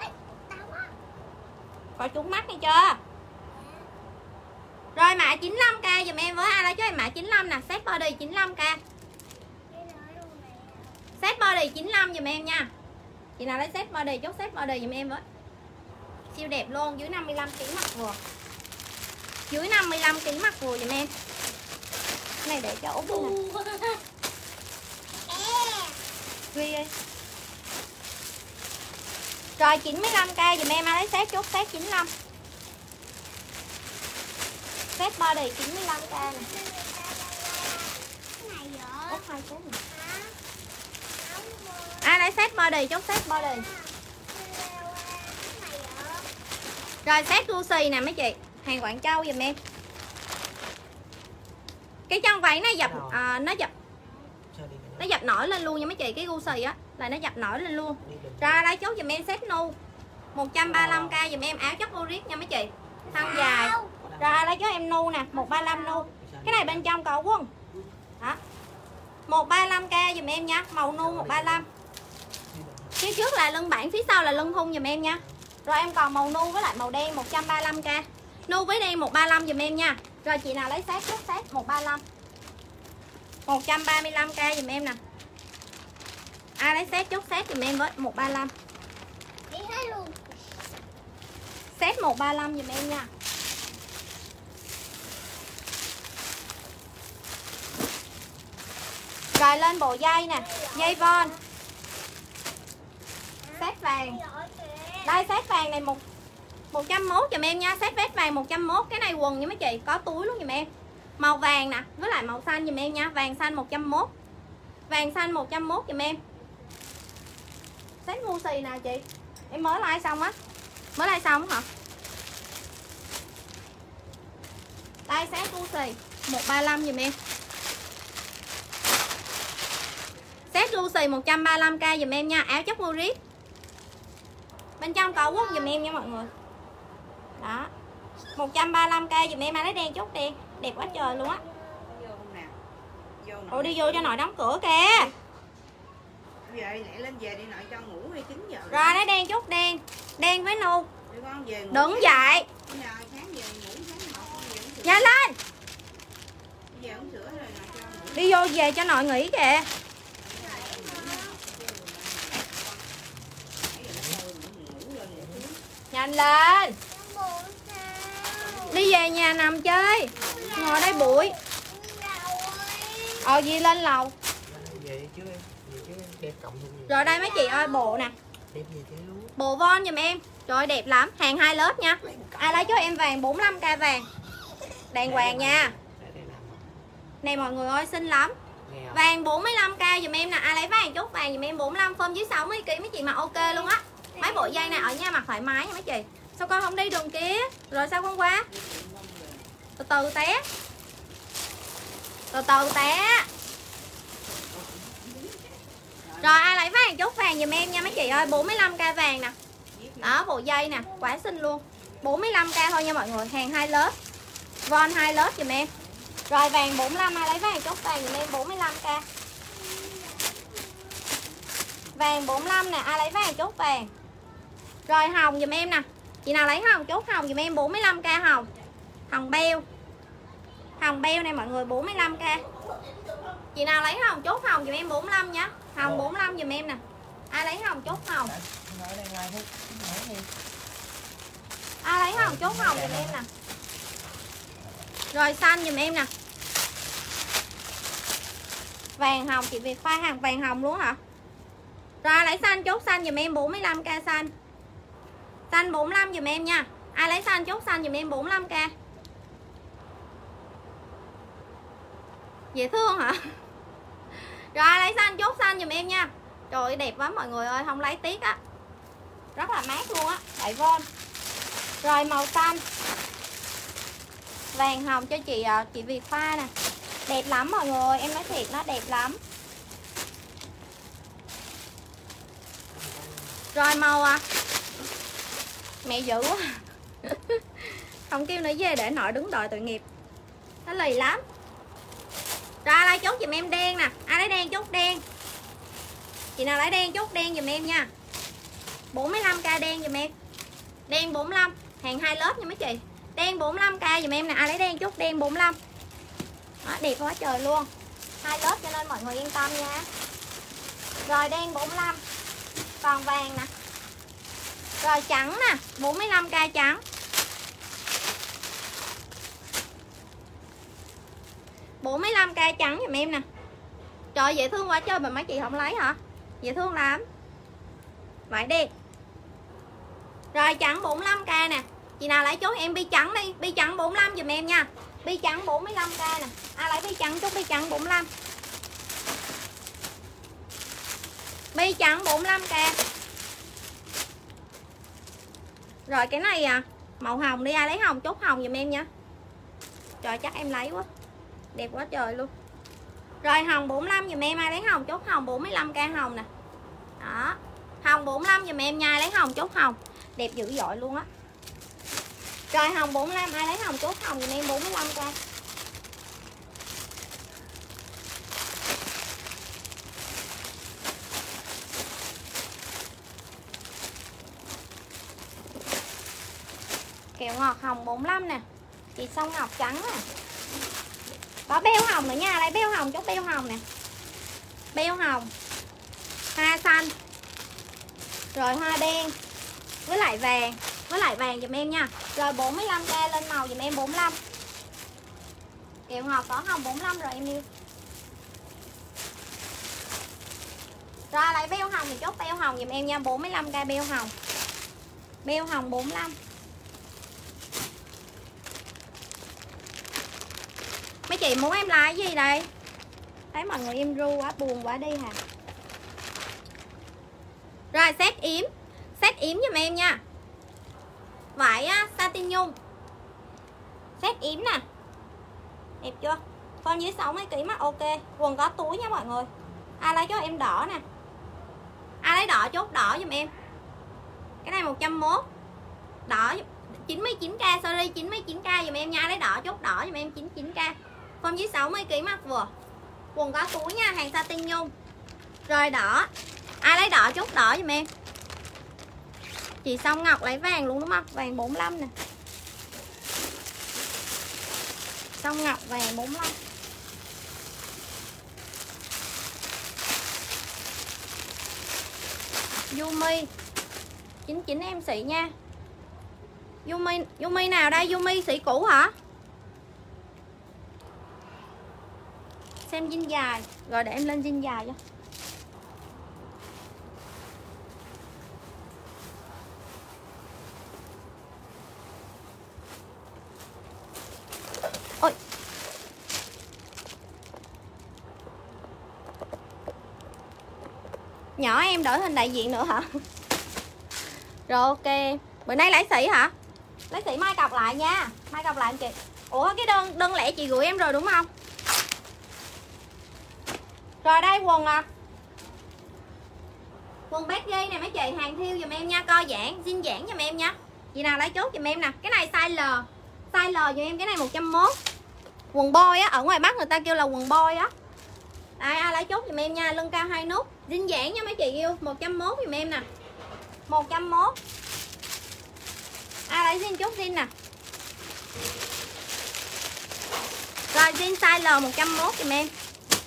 [SPEAKER 1] Coi trúng mắt đi chưa? Rồi mã 95k giùm em với. Ai lấy chú em mã 95 nè, set body 95k. Set body 95 giùm em nha. Chị nào lấy set body chốt set body giùm em với. Siêu đẹp luôn, dưới 55kg mặc vừa. Dưới 55kg mặc vừa giùm em. Cái này để cho Út đi nè. Ghi đi. Rồi 95k giùm em, ai lấy set chốt set 95. Set body 95k nè. Út hai số nè. Ai lấy set body chốt set body. Rồi set Gucci nè mấy chị, hàng Quảng Châu giùm em. Cái chân váy này dập nó dập nổi lên luôn nha mấy chị. Cái Gucci á là nó dập nổi lên luôn. Ra lấy chốt giùm em set nu 135k giùm em, áo chất Boris nha mấy chị, thân dài. Ra lấy chốt em nu nè, 135 nu. Cái này bên trong có quân đó, 135k giùm em nha, màu nu 135. Phía trước là lưng bản, phía sau là lưng thun giùm em nha. Rồi em còn màu nu với lại màu đen 135k. Nu với đen 135 giùm em nha. Rồi chị nào lấy set chốt set 135, 135k giùm em nè. Ai lấy set chốt set giùm em với 135.
[SPEAKER 2] Đi hết luôn.
[SPEAKER 1] Set 135 giùm em nha. Rồi lên bộ dây nè, dây von. Set vàng. Đây set vàng này 101 giùm em nha, set vest vàng 101. Cái này quần nha mấy chị, có túi luôn giùm em. Màu vàng nè, với lại màu xanh giùm em nha, vàng xanh 101. Vàng xanh 101 giùm em. Set Gucci nè chị. Em mới like xong á. Mới like xong hả? Đây set Gucci 135 giùm em. Set Gucci 135k giùm em nha, áo chất Boris. Bên trong có quất giùm em nha mọi người. Đó. 135k giùm em, ai lấy đen chốt đen, đẹp quá trời luôn á. Ủa đi vô cho nội đóng cửa kìa.
[SPEAKER 3] Vậy lẹ lên về đi nội cho ngủ đi 9 giờ.
[SPEAKER 1] Rồi lấy đen chốt đen, đen với nu. Đứng dậy. Nhanh lên. Đi vô về cho nội nghỉ kìa. Nhanh lên. Đi về nhà nằm chơi. Ngồi đây bụi. Gì lên lầu. Rồi đây mấy chị ơi, bộ nè. Bộ von giùm em. Trời ơi, đẹp lắm, hàng 2 lớp nha. Ai lấy cho em vàng 45k vàng. Đàng hoàng nha. Này mọi người ơi, xinh lắm. Vàng 45k giùm em nè. Ai lấy vàng chốt vàng giùm em 45, form dưới 60kg mấy chị mà ok luôn á. Mấy bộ dây này ở nhà mặc thoải mái nha mấy chị. Sao con không đi đường kia? Rồi sao con qua? Từ từ té. Từ từ té. Rồi ai lấy vàng chốt vàng giùm em nha mấy chị ơi, 45k vàng nè. Đó, bộ dây nè, quá xinh luôn. 45k thôi nha mọi người, hàng 2 lớp. Von 2 lớp giùm em. Rồi vàng 45, ai lấy vàng chốt vàng giùm em 45k. Vàng 45 nè, ai lấy vàng chốt vàng. Rồi hồng giùm em nè. Chị nào lấy hồng chốt hồng giùm em 45k hồng. Hồng beo. Hồng beo này mọi người 45k. Chị nào lấy hồng chốt hồng giùm em 45 nhá. Hồng 45 giùm em nè. Ai lấy hồng chốt hồng. Ai lấy hồng chốt hồng giùm em nè. Rồi xanh giùm em nè. Vàng hồng, chị Việt khoa hàng vàng hồng luôn hả? Rồi lấy xanh chốt xanh giùm em 45k xanh. Xanh 45 giùm em nha. Ai lấy xanh chốt xanh giùm em 45k. Dễ thương hả? Rồi lấy xanh chốt xanh giùm em nha. Trời ơi đẹp quá mọi người ơi, không lấy tiếc á. Rất là mát luôn á, đại von. Rồi màu xanh. Vàng hồng cho chị Việt Pha nè. Đẹp lắm mọi người, em nói thiệt nó đẹp lắm. Rồi màu mẹ dữ quá. Không kêu nữa về để nội đứng đợi tội nghiệp. Nó lì lắm. Rồi lấy chốt giùm em đen nè. Ai lấy đen chốt đen. Chị nào lấy đen chốt đen giùm em nha. 45k đen giùm em. Đen 45, hàng 2 lớp nha mấy chị. Đen 45k giùm em nè. Ai lấy đen chốt đen 45. Đó, đẹp quá trời luôn. 2 lớp cho nên mọi người yên tâm nha. Rồi đen 45. Còn vàng nè. Rồi trắng nè, 45k trắng. 45k trắng giùm em nè. Trời dễ thương quá trời mà mấy chị không lấy hả? Dễ thương lắm. Vậy đi. Rồi trắng 45k nè. Chị nào lấy chốt em bi trắng đi. Bi trắng 45 giùm em nha. Bi trắng 45k nè. Ai lấy bi trắng chốt bi trắng 45. Bi trắng 45k. Rồi cái này Màu hồng đi, ai lấy hồng chốt hồng giùm em nha. Trời chắc em lấy quá. Đẹp quá trời luôn. Rồi hồng 45 giùm em, ai lấy hồng chốt hồng 45k hồng nè. Đó. Hồng 45 giùm em nha, ai lấy hồng chốt hồng. Đẹp dữ dội luôn á. Rồi hồng 45, ai lấy hồng chốt hồng giùm em 45k. Kẹo ngọt hồng 45 nè. Chị Song Ngọc trắng nè. Có beo hồng nữa nha, lấy beo hồng chốt beo hồng nè. Beo hồng, hoa xanh, rồi hoa đen với lại vàng giùm em nha. Rồi 45k lên màu giùm em 45. Kẹo ngọt có hồng 45 rồi em yêu. Rồi lại beo hồng thì chốt beo hồng giùm em nha, 45k beo hồng. Beo hồng 45. Mấy chị muốn em like gì đây? Thấy mọi người em ru quá, buồn quá đi hả? Rồi set yếm giùm em nha. Vải satin nhung. Set yếm nè. Đẹp chưa? Con dưới 60 kg mà ok. Quần có túi nha mọi người. Ai lấy cho em đỏ nè. Ai lấy đỏ chốt đỏ giùm em. Cái này 101. Đỏ 99k, sorry 99k giùm em nha. Ai lấy đỏ chốt đỏ giùm em 99k. Con dưới 60 kg mặc vừa. Quần có túi nha, hàng satin nhung. Rồi đỏ. Ai lấy đỏ chốt đỏ giùm em. Chị Song Ngọc lấy vàng luôn đúng không? Vàng 45 nè. Song Ngọc vàng 45. Yumi 99 em sĩ nha. Yumi nào đây? Yumi sĩ cũ hả? Xem jean dài. Rồi để em lên jean dài cho. Ôi. Nhỏ em đổi hình đại diện nữa hả? Rồi ok. Bữa nay lấy sỉ hả? Lấy sỉ mai cọc lại nha. Mai cọc lại em chị. Ủa cái đơn lẻ chị gửi em rồi đúng không? Rồi đây quần à. Quần Baggy nè mấy chị, hàng thiêu giùm em nha, co giãn, zin giãn giùm em nha. Chị nào lấy chốt giùm em nè. Cái này size L. Size L giùm em, cái này 101. Quần boy á, ở ngoài Bắc người ta kêu là quần boy á. Đây ai lấy chốt giùm em nha, lưng cao 2 nút, zin giãn nha mấy chị yêu, 101 giùm em nè. 101. Ai lấy zin chốt zin nè. Rồi zin size L 101 giùm em.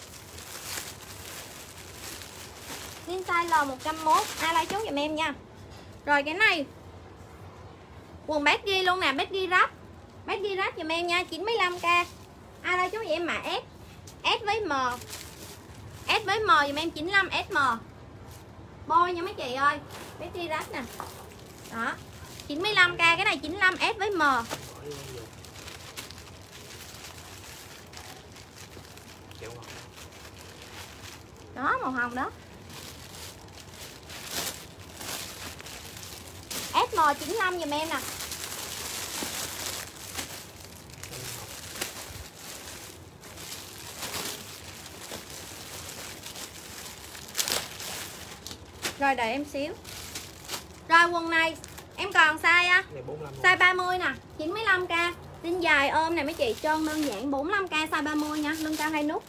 [SPEAKER 1] Zin size L 101. Ai lấy chốt giùm em nha. Rồi cái này quần Baggy luôn nè, Baggy ráp. Baggy ráp giùm em nha, 95k. Ai lấy chốt giùm em mã S. S với M. S với M giùm em 95 SM. Boy nha mấy chị ơi. Baggy ráp nè. Đó. 95k, cái này 95 S với M. Đó màu hồng đó. SM 95 giùm em nè. Rồi đợi em xíu. Rồi quần này em còn size á. Size 30 nè, 95k. Zin dài ôm nè mấy chị, trơn đơn giản 45k size 30 nha, lưng cao 2 nút.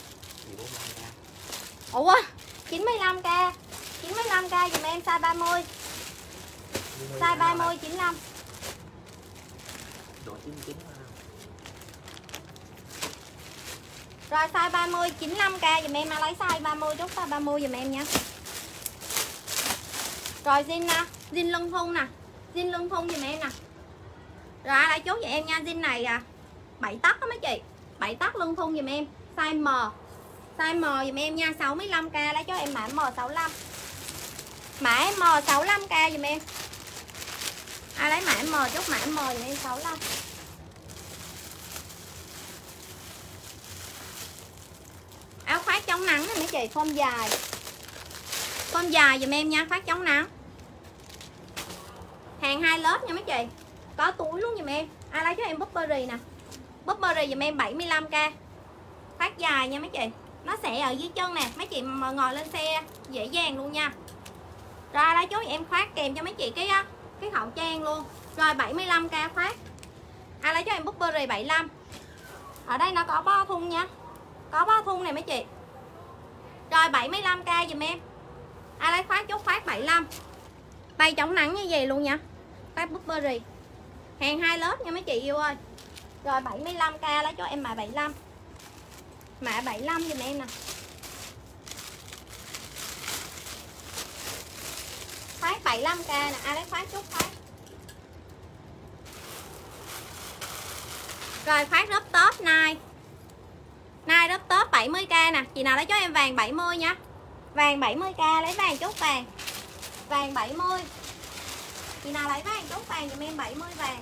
[SPEAKER 1] Ủa 95k. 95k giùm em size 30. Size 30 95. Rồi size 30 95k giùm em, lấy size 30 chốt size 30 giùm em nha. Rồi zin nè, zin lưng thun nè. Zin lưng thun giùm em nè. Rồi lại chốt giùm em nha, zin này 7 tấc á mấy chị. 7 tấc lưng thun giùm em, size M. Size M giùm em nha, 65k, lấy cho em mã M65. Mã M65k giùm em. Ai lấy mã M chốt mã M giùm em 65. Áo khoác chống nắng nè mấy chị, form dài. Form dài giùm em nha, khoác chống nắng. Hàng 2 lớp nha mấy chị. Có túi luôn giùm em. Ai lấy cho em Burberry nè. Burberry giùm em 75k. Phát dài nha mấy chị. Nó sẽ ở dưới chân nè. Mấy chị mà ngồi lên xe dễ dàng luôn nha. Rồi lấy cho em khoác kèm cho mấy chị cái khẩu trang luôn. Rồi 75k khoác. Ai lấy cho em Burberry 75. Ở đây nó có bo thun nha. Có bo thun này mấy chị. Rồi 75k giùm em. Ai lấy khoác chốt khoác 75. Tay chống nắng như vậy luôn nha. Khoác Burberry. Hàng 2 lớp nha mấy chị yêu ơi. Rồi 75k lấy cho em mã 75. Mã 75 giùm em nè. Khoác 75k nè, ai lấy khoác chốt khoác. Rồi khoác lớp top này. Này lớp top 70k nè, chị nào lấy cho em vàng 70 nha. Vàng 70k lấy vàng chốt vàng. Vàng 70. Chị nào lấy vàng chốt vàng giùm em 70 vàng.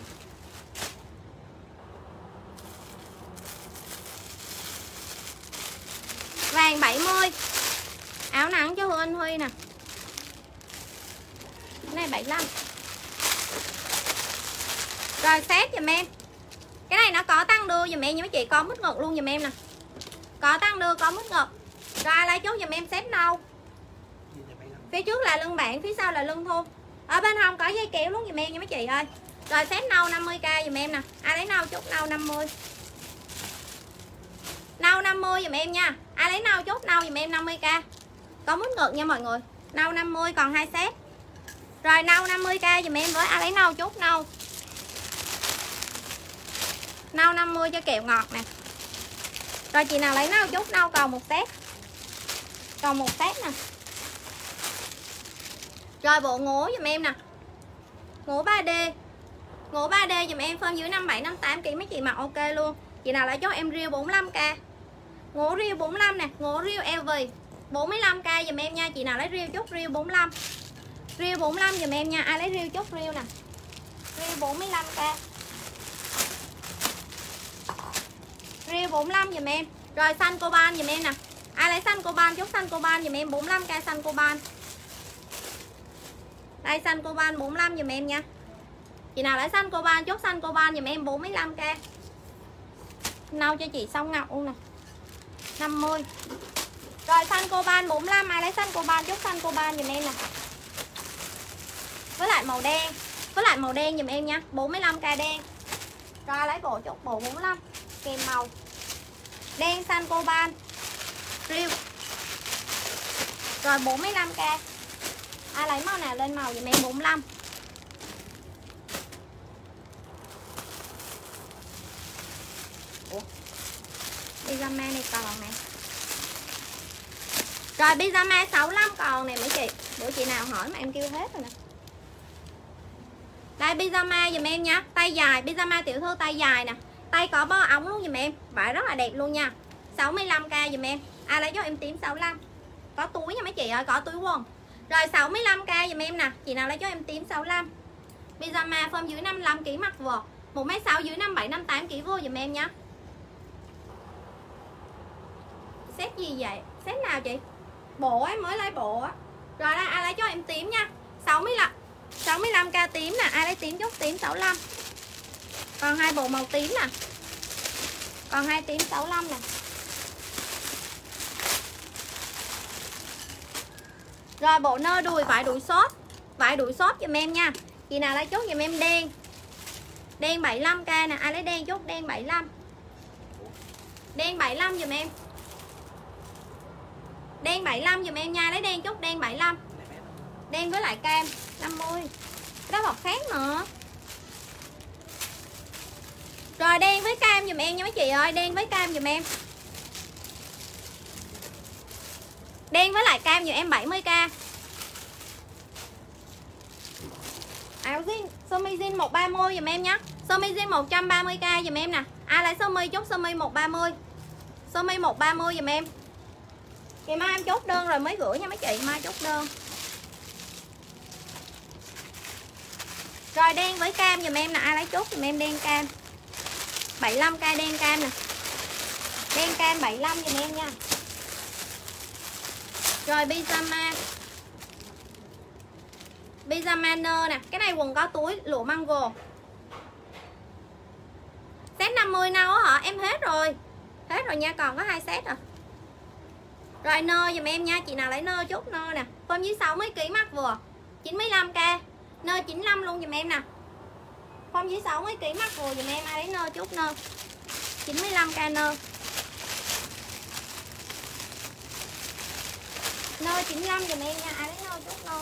[SPEAKER 1] Vàng 70. Áo nắng cho anh Huy nè. Cái này 75. Rồi set giùm em. Cái này nó có tăng đưa giùm em nha mấy chị, có mít ngực luôn giùm em nè. Có tăng đưa, có mít ngực. Rồi lấy chốt giùm em set nâu. Phía trước là lưng bản, phía sau là lưng thun. Ở bên hông có dây kéo luôn giùm em nha mấy chị ơi. Rồi set nâu 50k giùm em nè. Ai lấy nâu chốt nâu 50. Nâu 50 giùm em nha. Ai lấy nâu chốt nâu giùm em 50k. Có mút ngực nha mọi người. Nâu 50 còn 2 set. Rồi nâu 50k giùm em với. Ai lấy nâu chốt nâu. Nâu 50 cho kẹo ngọt nè. Rồi chị nào lấy nâu chốt nâu còn một set. Còn một set nè. Rồi bộ ngố giùm em nè. Ngố 3D. Ngố 3D giùm em phân dưới 57 58 kg mấy chị mặc ok luôn. Chị nào lấy cho em riêu 45k. Ngố riêu 45 nè, ngố riêu LV 45k giùm em nha. Chị nào lấy riêu chốt riêu 45. Riêu 45 giùm em nha. Ai lấy riêu chốt riêu nè. Riêu 45k. Riêu 45 giùm em. Rồi xanh coban giùm em nè. Ai lấy xanh coban chốt xanh coban giùm em 45k xanh coban. Đây xanh coban 45 giùm em nha. Chị nào lấy xanh coban chốt xanh coban giùm em 45k. Nâu cho chị xong ngọc luôn nè. 50. Rồi xanh coban 45, ai lấy xanh coban chốt xanh coban giùm em nè. Với lại màu đen. Với lại màu đen giùm em nha, 45k đen. Rồi lấy bộ chốt bộ 45 kèm màu. Đen xanh coban. Riêu. Rồi 45k. Ai lấy màu nào lên màu giùm em 45. Ủa? Pyjama này còn nè. Rồi pyjama 65 còn nè mấy chị. Bữa chị nào hỏi mà em kêu hết rồi nè. Đây pyjama giùm em nha. Tay dài, pyjama tiểu thư tay dài nè. Tay có bo ống luôn giùm em. Vải rất là đẹp luôn nha. 65k giùm em. Ai lấy cho em tím 65. Có túi nha mấy chị ơi, có túi quần. Rồi 65k giùm em nè. Chị nào lấy cho em tím 65. Pyjama form dưới 55 kg mặc vừa. 1m6 dưới 57 58 kg vô giùm em nha. Set gì vậy? Set nào chị? Bộ ấy, mới lấy bộ á. Rồi đây ai lấy cho em tím nha. 65k tím nè, ai lấy tím chốt tím 65. Còn hai bộ màu tím nè. Còn hai tím 65 nè. Rồi bộ nơ đùi vải đùi xốp. Vải đùi xốp giùm em nha. Chị nào lấy chốt giùm em đen. Đen 75k nè, ai lấy đen chốt đen 75. Đen 75 giùm em. Đen 75 giùm em nha, lấy đen chốt đen 75. Đen với lại cam 50. Đó bọc khác nữa. Rồi đen với cam giùm em nha mấy chị ơi, đen với cam giùm em. Đen với lại cam giùm em 70k. Áo jean, sơ mi jean 130 giùm em nhé. Sơ mi jean 130k giùm em nè. Ai lấy sơ mi chốt sơ mi 130. Sơ mi 130 giùm em. Ngày mai em chốt đơn rồi mới gửi nha mấy chị, mai chốt đơn. Rồi đen với cam giùm em nè, ai lấy chốt giùm em đen cam. 75k đen cam nè. Đen cam 75 giùm em nha. Rồi pyjama. Pyjama nơ nè, cái này quần có túi lụa mango. 50 nâu á hả? Em hết rồi. Hết rồi nha, còn có 2 set à. Rồi nơ giùm em nha, chị nào lấy nơ chút nơ nè. Form dưới 60 kg mắt vừa 95k. Nơ 95 luôn giùm em nè. Form dưới 60 kg mắt vừa giùm em, ai lấy nơ chút nơ. 95k nơ. Nơ 95 giùm em nha, ai lấy nơ chút nơ.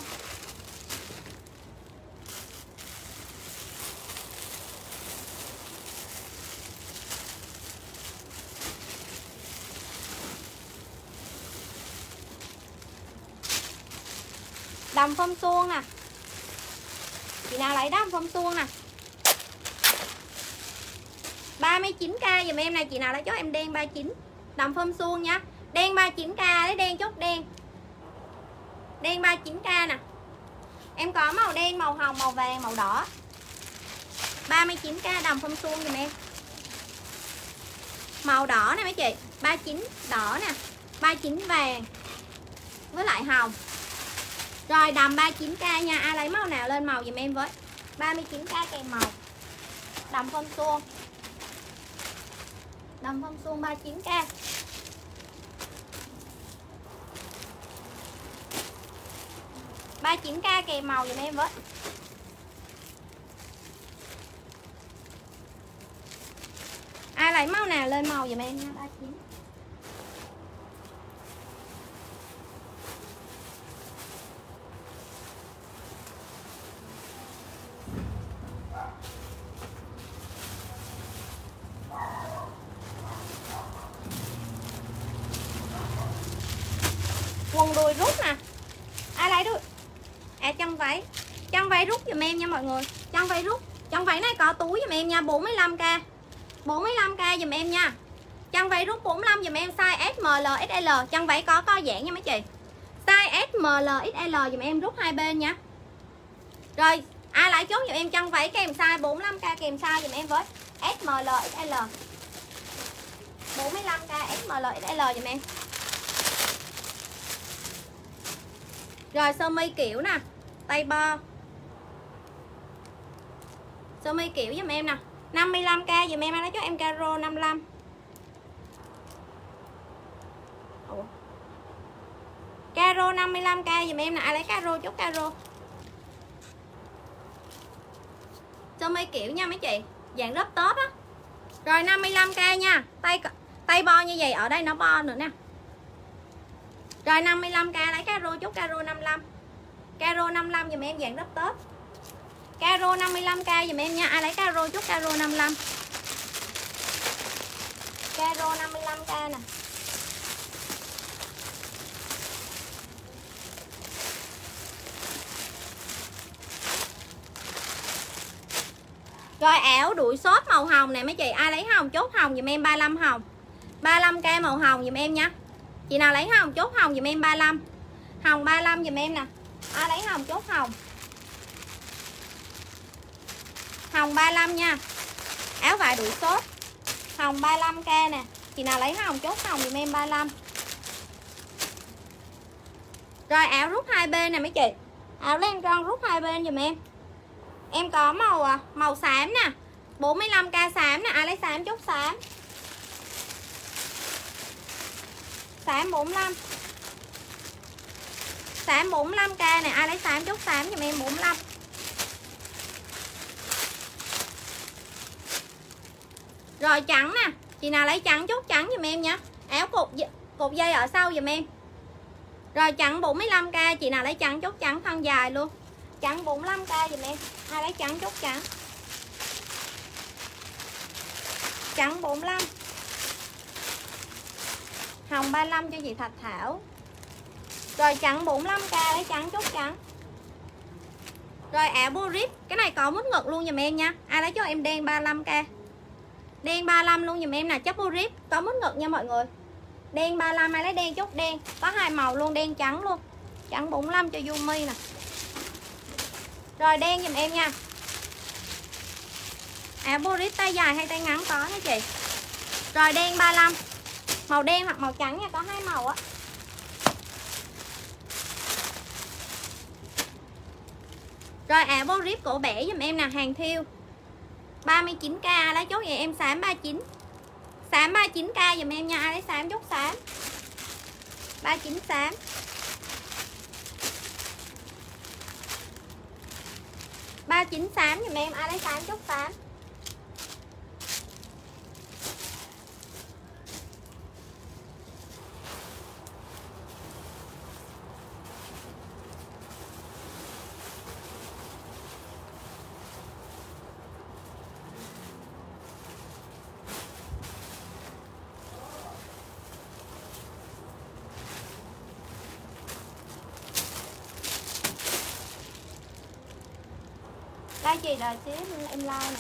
[SPEAKER 1] Đầm phông suông nè. Chị nào lấy đầm phông suông nè. 39k giùm em này, chị nào lấy cho em đen 39. Đầm phông suông nha. Đen 39k, lấy đen chốt đen. Đen 39k nè. Em có màu đen, màu hồng, màu vàng, màu đỏ. 39k đầm phông suông giùm em. Màu đỏ nè mấy chị, 39 đỏ nè, 39 vàng với lại hồng. Rồi đầm 39k nha, ai lấy màu nào lên màu giùm em với. 39k kèm màu. Đầm phông suông. Đầm phông suông 39k. Ba 9k kèm màu giùm em với. Ai lấy màu nào lên màu giùm em nha. 39. Quần đùi rút nè. Ai lấy đùi? Chân váy rút giùm em nha mọi người. Chân váy rút. Chân váy này có túi giùm em nha, 45k. 45k giùm em nha. Chân váy rút 45 giùm em, size S, M, L, XL. Chân váy có co giãn nha mấy chị. Size S, M, L, XL giùm em, rút hai bên nha. Rồi, ai lấy chốt giùm em chân váy kèm size 45k kèm size giùm em với S, M, L, XL. 45k S, M, L, XL giùm em. Rồi sơ mi kiểu nè, tay bo. Sơ mi kiểu giùm em nè, 55k giùm em, ai lấy cho em caro 55. Ủa. Caro 55k giùm em nè, ai lấy caro chốt caro. Sơ mi kiểu nha mấy chị, dạng lớp top á. Rồi 55k nha, tay bo như vậy, ở đây nó bo nữa nè. Rồi 55k lấy caro chốt caro 55. Caro 55 giùm em dạng lớp top. Caro 55k giùm em nha, ai lấy caro chốt caro 55. Caro 55k nè. Rồi áo đuổi xốp màu hồng nè mấy chị, ai lấy hồng chốt hồng giùm em 35 hồng. 35k màu hồng giùm em nha. Chị nào lấy hồng chốt hồng giùm em 35. Hồng 35 giùm em nè. Ai lấy hồng chốt hồng. Hồng 35 nha. Áo vải đuổi xốp. Hồng 35k nè. Chị nào lấy hồng chốt hồng giùm em 35. Rồi áo rút hai bên nè mấy chị. Áo len con rút hai bên giùm em. Em có màu xám nè. 45k xám nè, ai lấy xám chốt xám. Xám 45. Xám 45k nè, ai lấy xám chốt xám giùm em 45. Rồi trắng nè, chị nào lấy trắng chốt trắng giùm em nha. Áo cột dây ở sau giùm em. Rồi trắng 45k, chị nào lấy trắng chốt trắng thân dài luôn. Trắng 45k giùm em, ai lấy trắng chốt trắng. Trắng 45. Hồng 35 cho chị Thạch Thảo. Rồi trắng 45k, lấy trắng chốt trắng. Rồi áo bô rip, cái này có mút ngực luôn giùm em nha. Ai lấy cho em đen 35k. Đen 35 luôn giùm em nè, chấp bô rip, có mút ngực nha mọi người. Đen 35, ai lấy đen chốt đen. Có hai màu luôn, đen trắng luôn. Trắng 45 cho Yumi nè. Rồi đen giùm em nha. Áo bô rip tay dài hay tay ngắn có nha chị. Rồi đen 35. Màu đen hoặc màu trắng nha, có hai màu á. Rồi áo bô rip cổ bẻ giùm em nè, hàng thiêu. 39k lấy chốt vậy em xám 39. Xám 39k dùm em nha, ai lấy xám chốt xám. 39 xám. Ba 9 xám dùm em, ai lấy xám chốt xám. Đây chị đợi xíu em like nè.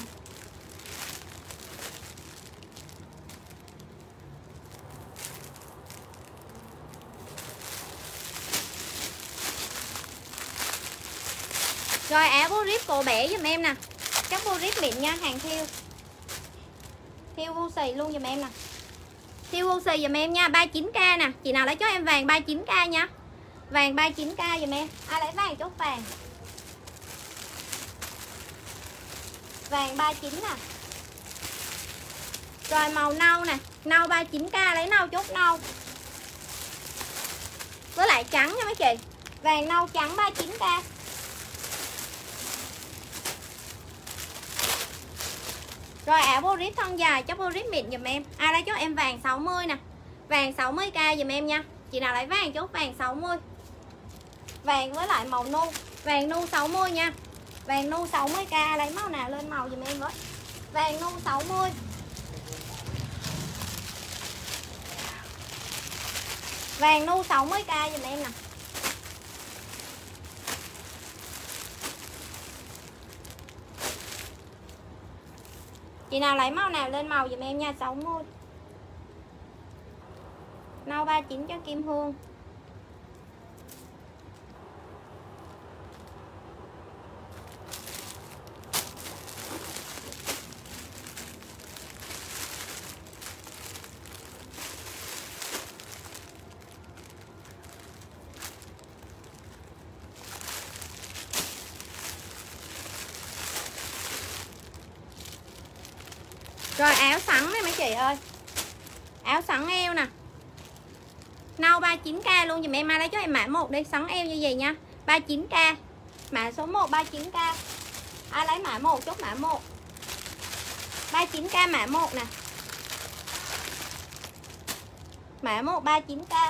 [SPEAKER 1] Rồi áo vô rip cổ bẻ giùm em nè. Chắc vô rip mịn nha, hàng thiêu. Thiêu vô xì luôn giùm em nè. Thiêu vô xì giùm em nha, 39k nè. Chị nào lấy cho em vàng 39k nha. Vàng 39k giùm em. Ai lấy vàng chốt vàng. Vàng 39 nè. Rồi màu nâu nè, nâu 39k lấy nâu chốt nâu. Với lại trắng nha mấy chị. Vàng nâu trắng 39k. Rồi áo vô rip thân dài, chốt vô rip mịn giùm em. Ai lấy chốt em vàng 60 nè. Vàng 60k giùm em nha. Chị nào lấy vàng chốt vàng 60. Vàng với lại màu nu. Vàng nu 60 nha. Vàng nu 60k, lấy màu nào lên màu giùm em với. Vàng nu 60. Vàng nu 60k giùm em nè. Chị nào lấy màu nào lên màu giùm em nha, 60. Nâu 39 cho Kim Hương. Rồi áo sẵn này mấy chị ơi. Áo sẵn eo nè. Nâu 39k luôn dùm em, ai lấy cho em mã 1 đi, sẵn eo như vậy nha. 39k. Mã số 1 39k. Ai lấy mã 1 chốt mã 1. 39k mã 1 nè. Mã 1 39k.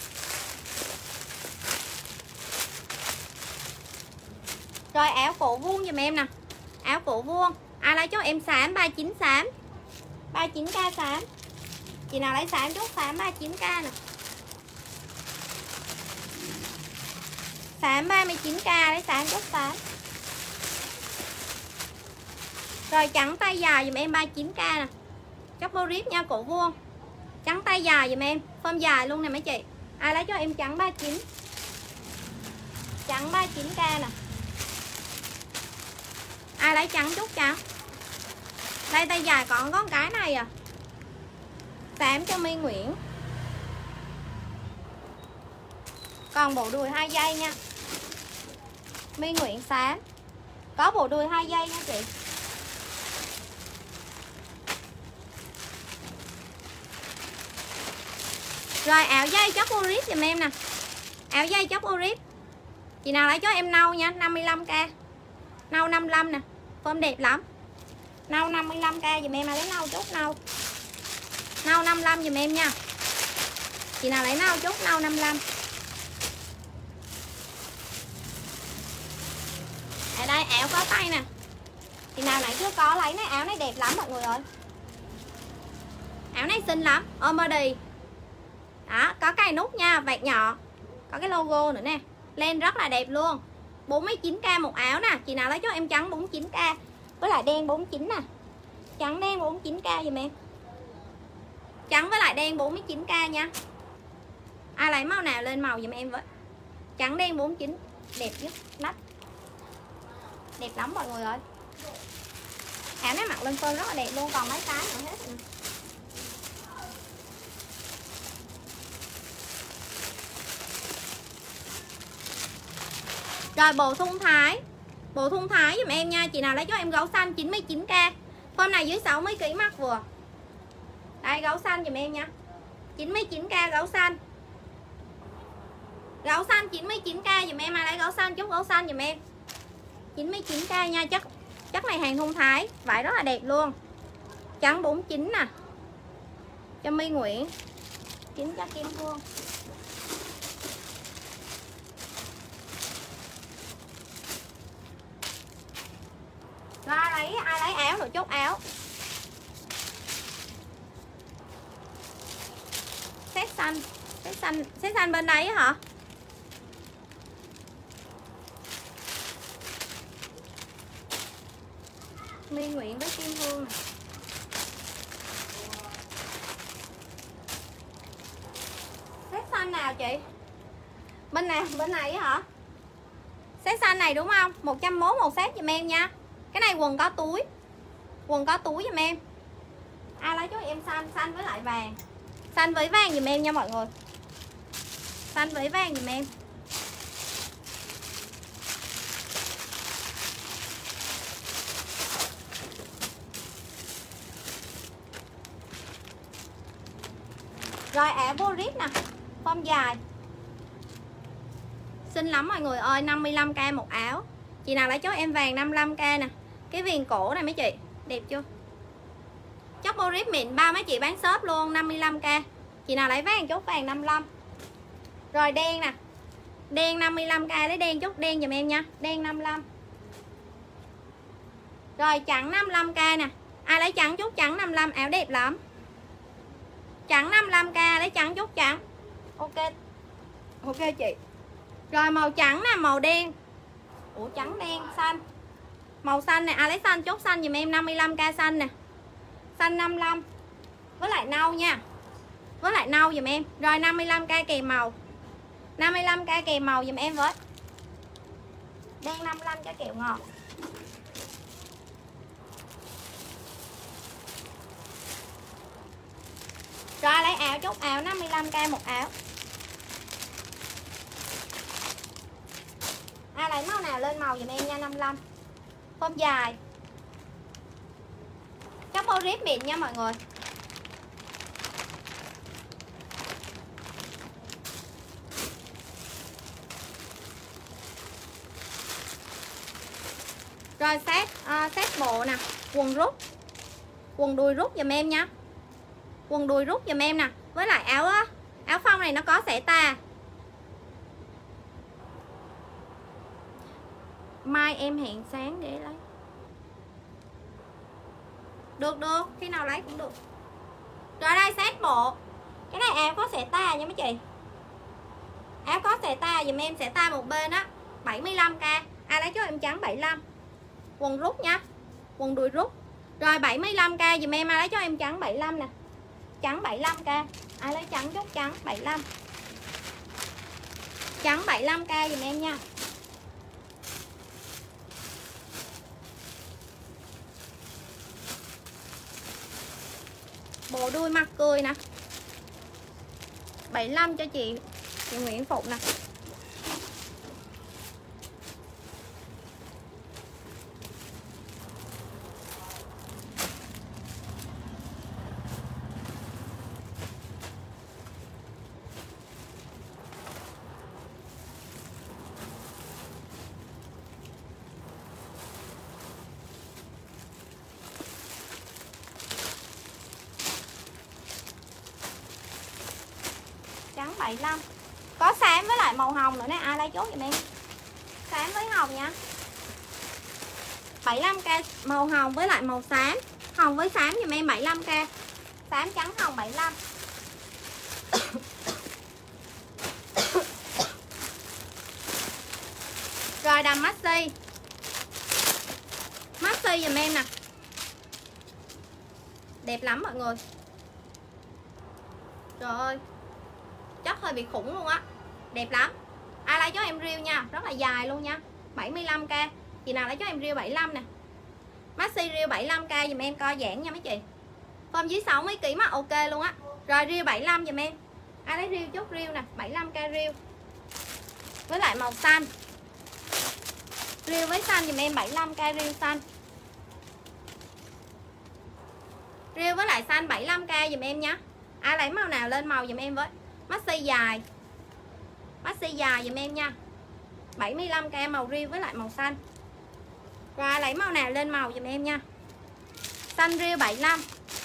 [SPEAKER 1] Rồi áo cổ vuông dùm em nè. Áo cổ vuông. Ai lấy cho em xám 39 xám. 39k xám. Chị nào lấy xám chốt xám 39k nè. Xám 39k lấy xám chốt xám. Rồi trắng tay dài dùm em 39k nè. Chốt vô rip nha, cổ vuông. Trắng tay dài dùm em, phơm dài luôn nè mấy chị. Ai lấy cho em trắng 39. Trắng 39k nè. Ai lấy trắng chốt trắng. Đây tay dài còn có cái này à. Xám cho My Nguyễn. Còn bộ đùi 2 giây nha. My Nguyễn xám. Có bộ đùi 2 giây nha chị. Rồi áo dây chóc vô rip giùm em nè. Áo dây chóc vô rip. Chị nào lấy cho em nâu nha, 55k. Nâu 55 nè. Phơm đẹp lắm. Nâu 55k dùm em, lấy nâu chốt nâu. Nâu 55 dùm em nha. Chị nào lấy nâu chốt nâu 55. Ở đây áo có tay nè. Chị nào nãy chưa có lấy này, áo này đẹp lắm mọi người ơi. Áo này xinh lắm, ôm body. Đó, có cái nút nha, vạt nhỏ. Có cái logo nữa nè. Len rất là đẹp luôn. 49k một áo nè. Chị nào lấy cho em trắng 49k. Với lại đen 49 nè. Trắng đen 49k dùm em. Trắng với lại đen 49k nha. Ai lấy màu nào lên màu dùm em với. Trắng đen 49. Đẹp nhất nách. Đẹp lắm mọi người ơi. Áo này mặc lên phơm rất là đẹp luôn. Còn mấy cái nữa hết nè. Rồi bộ thun thái. Bộ thun thái dùm em nha. Chị nào lấy cho em gấu xanh 99k. Form này dưới 60 kg mặc vừa. Đây gấu xanh giùm em nha. 99k gấu xanh. Gấu xanh 99k giùm em, ai lấy gấu xanh chốt gấu xanh giùm em. 99k nha, chất này hàng thun Thái, vải rất là đẹp luôn. Trắng 49 nè. Cho My Nguyễn. Kín cho Kim Phương. Rồi ai lấy áo rồi chốt áo. Set xanh bên đấy hả? My Nguyễn với Kim Hương. Set xanh nào chị? Bên nào? Bên này hả? Set xanh này đúng không? 101 một set giùm em nha. Cái này quần có túi. Quần có túi giùm em. Ai lấy cho em xanh với lại vàng. Xanh với vàng giùm em nha mọi người. Xanh với vàng giùm em. Rồi áo Boris nè, form dài. Xinh lắm mọi người ơi, 55k một áo. Chị nào lấy cho em vàng 55k nè. Cái viền cổ này mấy chị, đẹp chưa? Chốt Boris mịn, ba mấy chị bán shop luôn, 55k. Chị nào lấy vàng chốt vàng 55. Rồi đen nè. Đen 55k, lấy đen chốt đen giùm em nha. Đen 55. Rồi trắng 55k nè. Ai lấy trắng chốt trắng 55, áo đẹp lắm. Trắng 55k, lấy trắng chốt trắng. Ok. Ok chị. Rồi màu trắng nè, màu đen. Ủa trắng đen xanh. Màu xanh này, ai lấy xanh chốt xanh giùm em 55k xanh nè. Xanh 55. Với lại nâu nha. Với lại nâu giùm em. Rồi 55k kèm màu. 55k kèm màu giùm em với. Đen 55 cho kẹo ngọt. Rồi lấy áo chốt áo 55k một áo. Ai lấy màu nào lên màu giùm em nha 55. Form dài. Chắc Boris mịn nha mọi người. Rồi set bộ nè, quần rút. Quần đùi rút giùm em nha. Quần đùi rút giùm em nè. Với lại áo á, áo phông này nó có xẻ tà. Mai em hẹn sáng để lấy. Được, khi nào lấy cũng được. Rồi đây set bộ. Cái này áo có xẻ tà nha mấy chị. Áo có xẻ tà dùm em, xẻ tà một bên á, 75k. Ai lấy cho em trắng 75. Quần rút nha. Quần đùi rút. Rồi 75k dùm em, ai lấy cho em trắng 75 nè. Trắng 75k. Ai lấy trắng chốt trắng 75. Trắng 75k dùm em nha. Bộ đuôi mặt cười nè, 75 cho chị Nguyễn Phụng nè. Trắng 75. Có xám với lại màu hồng nữa nè, ai lấy chốt giùm em. Xám với hồng nha. 75k màu hồng với lại màu xám. Hồng với xám giùm em 75k. Xám trắng hồng 75. Rồi đầm maxi. Maxi giùm em nè. Đẹp lắm mọi người. Trời ơi, chất hơi bị khủng luôn á. Đẹp lắm. Ai lấy cho em riêu nha, rất là dài luôn nha. 75k. Chị nào lấy cho em riêu 75 nè. Maxi riêu 75k dùm em, co giãn nha mấy chị. Form dưới 60 kg mà ok luôn á. Rồi riêu 75 dùm em. Ai lấy riêu chốt riêu nè, 75k riêu. Với lại màu xanh. Riêu với xanh dùm em 75k riêu xanh. Riêu với lại xanh 75k dùm em nha. Ai lấy màu nào lên màu dùm em với. Maxi dài. Maxi dài dùm em nha. 75k màu riêu với lại màu xanh. Rồi ai lấy màu nào lên màu dùm em nha. Xanh riêu 75.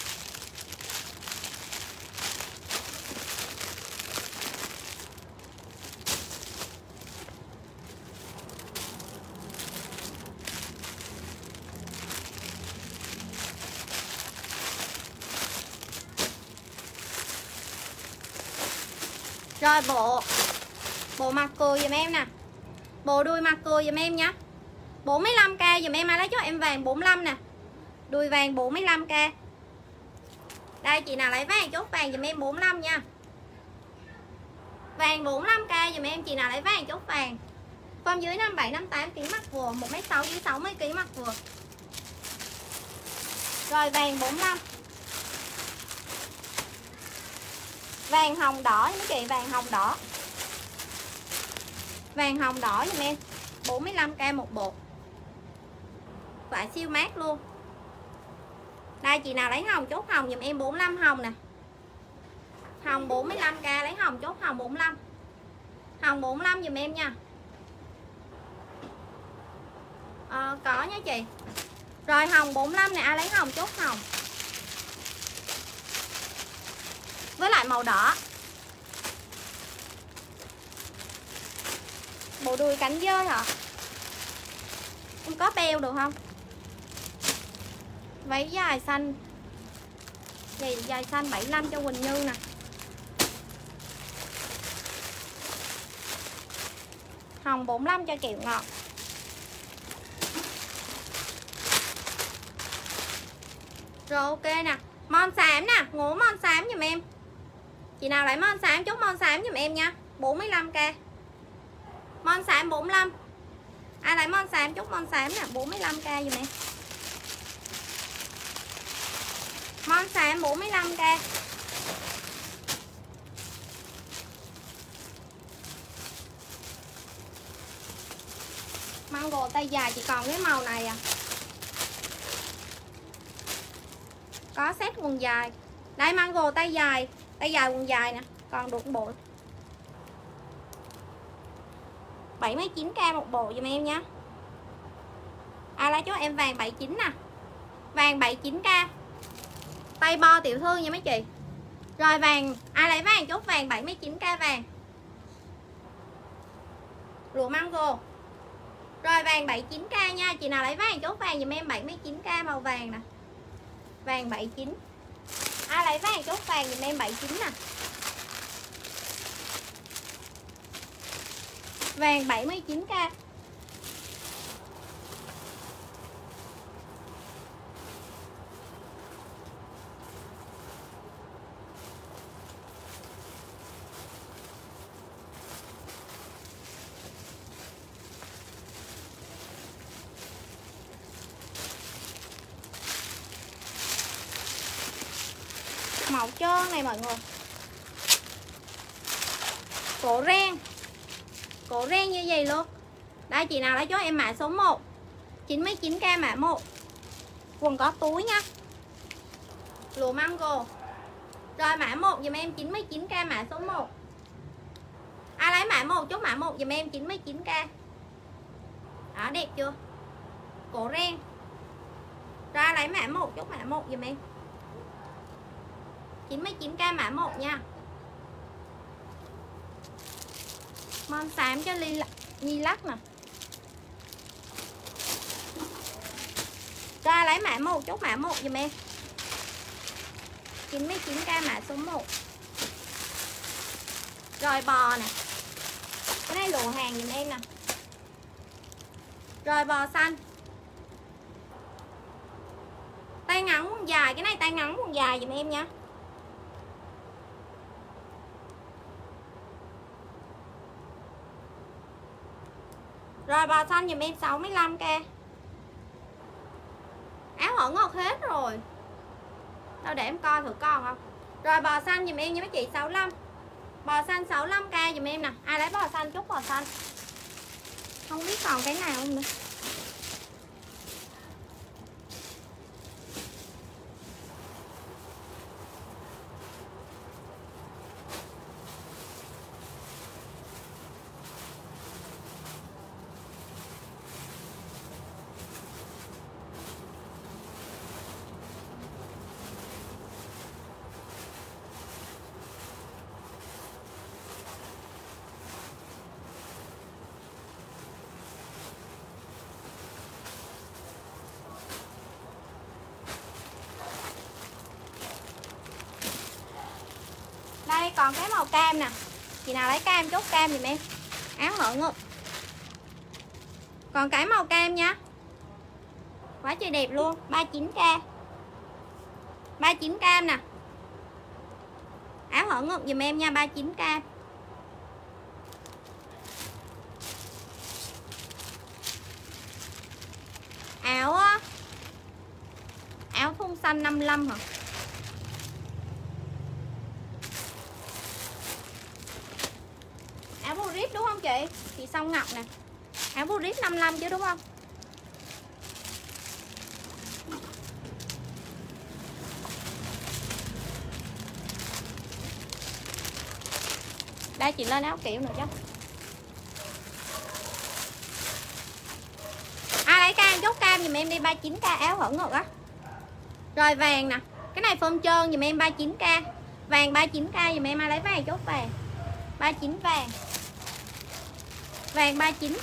[SPEAKER 1] Rồi bộ mặt cười dùm em nè. Bộ đuôi mặt cười dùm em nha. 45k dùm em. Ai lấy cho em vàng 45 nè. Đuôi vàng 45k. Đây chị nào lấy vàng chốt vàng dùm em 45 nha. Vàng 45k dùm em. Chị nào lấy vàng chốt vàng. Form dưới 57 58 kg mặt vừa, 1m6 dưới 60 kg mặt vừa. Rồi vàng 45. Vàng hồng đỏ mấy chị, vàng hồng đỏ. Vàng hồng đỏ giùm em 45k một bộ. Vải siêu mát luôn. Đây chị nào lấy hồng chốt hồng giùm em 45 hồng nè. Hồng 45k, lấy hồng chốt hồng 45. Hồng 45 giùm em nha. Có nha chị. Rồi hồng 45 này, ai lấy hồng chốt hồng. Với lại màu đỏ. Bộ đuôi cánh dơi hả? Em có beo được không? Váy dài xanh. Dài xanh 75 cho Quỳnh Như nè. Hồng 45 cho Kiều Ngọt. Rồi ok nè. Mon xám nè, ngố mon xám giùm em. Chị nào lấy mon xám chốt mon xám giùm em nha. 45k. Mon xám 45. Ai lấy mon xám chốt mon xám nè, 45k giùm em. Mon xám 45k. Mango tay dài chỉ còn cái màu này à. Có set quần dài. Đây mango tay dài quần dài nè, còn được bộ. 79k một bộ giùm em nha. Ai lấy cho em vàng 79 nè. Vàng 79k. Tay bo tiểu thư nha mấy chị. Rồi vàng, ai lấy vàng chốt vàng 79k vàng. Lụa mango. Rồi vàng 79k nha. Chị nào lấy vàng chốt vàng giùm em 79k màu vàng nè. Vàng 79. Ai lấy vàng chốt vàng giùm em 79 nè. Vàng 79k. Màu trơn này mọi người. Cổ ren như vậy luôn. Đây chị nào lấy cho em mã số 1. 99k mã 1. Quần có túi nha. Lụa mango. Rồi mã 1 giùm em 99k mã số 1. Ai lấy mã 1 chốt mã 1 giùm em 99k. Đó đẹp chưa? Cổ ren. Rồi ai lấy mã 1 chốt mã 1 giùm em. 99k mã 1 nha. Mon xám cho lilac nè. Ra lấy mã 1 chốt mã 1 giùm em. 99k mã số 1. Rồi bò nè. Cái này lụa hàng giùm em nè. Rồi bò xanh. Tay ngắn quần dài, cái này tay ngắn quần dài giùm em nha. Rồi bò xanh giùm em 65k. Áo họ ngọt hết rồi. Đâu để em coi thử còn không. Rồi bò xanh giùm em nha mấy chị 65. Bò xanh 65k giùm em nè. Ai lấy bò xanh chốt bò xanh. Không biết còn cái nào không nữa. Còn cái màu cam nè, chị nào lấy cam chốt cam giùm em. Áo hở ngực. Còn cái màu cam nha. Quá trời đẹp luôn, 39k. 39 cam nè. Áo hở ngực giùm em nha, 39k. Áo á, áo thun xanh 55 hả? Áo bô rít đúng không chị? Chị Song Ngọc nè. Áo bô rít 55 chứ đúng không? Đây chị lên áo kiểu nữa chứ. Ai lấy cam chốt cam giùm em đi, 39k áo hở ngực á. Rồi vàng nè, cái này phơm trơn giùm em 39k. Vàng 39k giùm em, ai lấy vàng chốt vàng. 39 vàng. Vàng 39.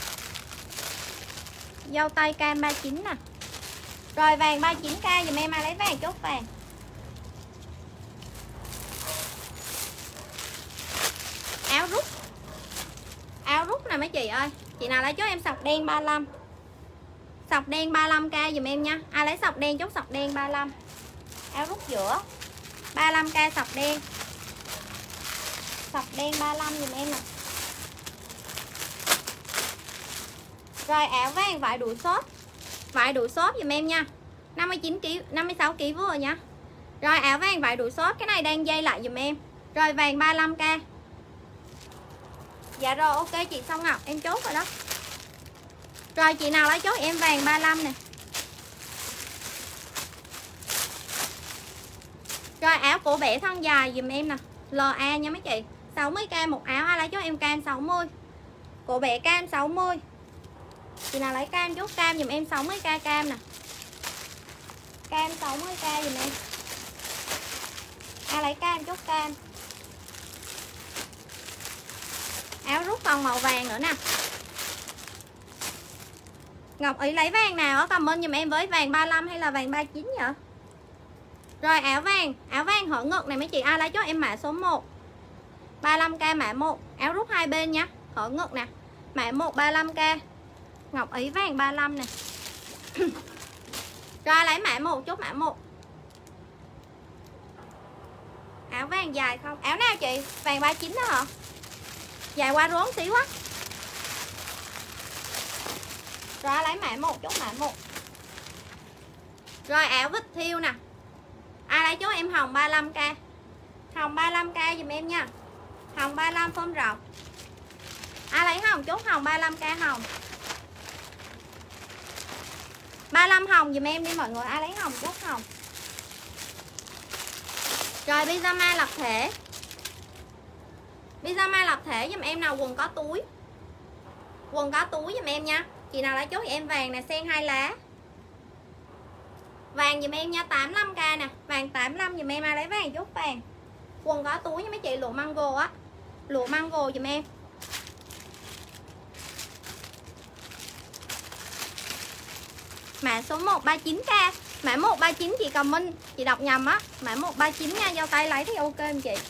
[SPEAKER 1] Dâu tây cam 39 nè. Rồi vàng 39k giùm em, ai lấy vàng chốt vàng. Áo rút. Áo rút nè mấy chị ơi. Chị nào lấy chốt em sọc đen 35. Sọc đen 35k giùm em nha. Ai lấy sọc đen chốt sọc đen 35. Áo rút giữa 35k sọc đen. Sọc đen 35 giùm em nè. Rồi áo vàng vải đuổi xốp. Vải đuổi xốp giùm em nha. 59kg, 56kg vừa nha. Rồi áo vàng vải đuổi xốp, cái này đang dây lại giùm em. Rồi vàng 35k. Dạ rồi ok chị Song Ngọc, em chốt rồi đó. Rồi chị nào lấy chốt em vàng 35 nè. Rồi áo cổ bẻ thân dài dùm em nè, LA nha mấy chị. 60k một áo, ai lấy chốt em cam 60. Cổ bẻ cam 60. Chị nào lấy cam chốt cam dùm em 60k cam nè. Cam 60k dùm em. Ai lấy cam chốt cam. Áo rút còn màu vàng nữa nè. Ngọc Ý lấy vàng nào á, comment dùm em với vàng 35 hay là vàng 39 vậy? Rồi áo vàng hở ngực này mấy chị, ai lấy cho em mã số 1. 35k mã 1, áo rút hai bên nha, hở ngực nè. Mã 1 35k. Ngọc Ý vàng 35 nè. Rồi lấy mã 1 chốt mã 1. Áo vàng dài không? Áo nào chị? Vàng 39 đó hả? Dài qua rốn xíu á. Rồi lấy mã 1 chốt mã 1. Rồi áo vít thiêu nè. Ai lấy chốt em hồng 35k. Hồng 35k dùm em nha. Hồng 35 phơm rộng. Ai lấy hồng chốt hồng 35k hồng. 35 hồng dùm em đi mọi người, ai lấy hồng chốt hồng. Rồi pyjama lập thể. Pyjama lập thể dùm em nào, quần có túi. Quần có túi dùm em nha. Chị nào lấy chốt thì em vàng nè, sen 2 lá. Vàng dùm em nha, 85k nè. Vàng 85 dùm em, ai lấy vàng chốt vàng. Quần có túi nha mấy chị, lụa mango á. Lụa mango dùm em. Mã số 1 39k. Mã 139 chị comment, chị đọc nhầm á. Mã 139 nha, giao tay lấy thì ok em chị.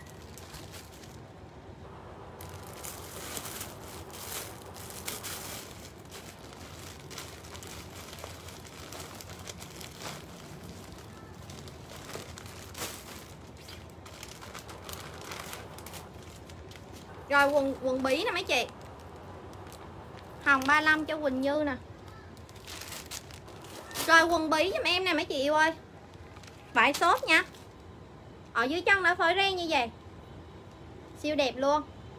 [SPEAKER 1] Rồi quần bí nè mấy chị. Hồng 35 cho Quỳnh Như nè. Rồi quần bí giùm em nè mấy chị yêu ơi. Vải xốp nha. Ở dưới chân nó phơi ren như vậy. Siêu đẹp luôn.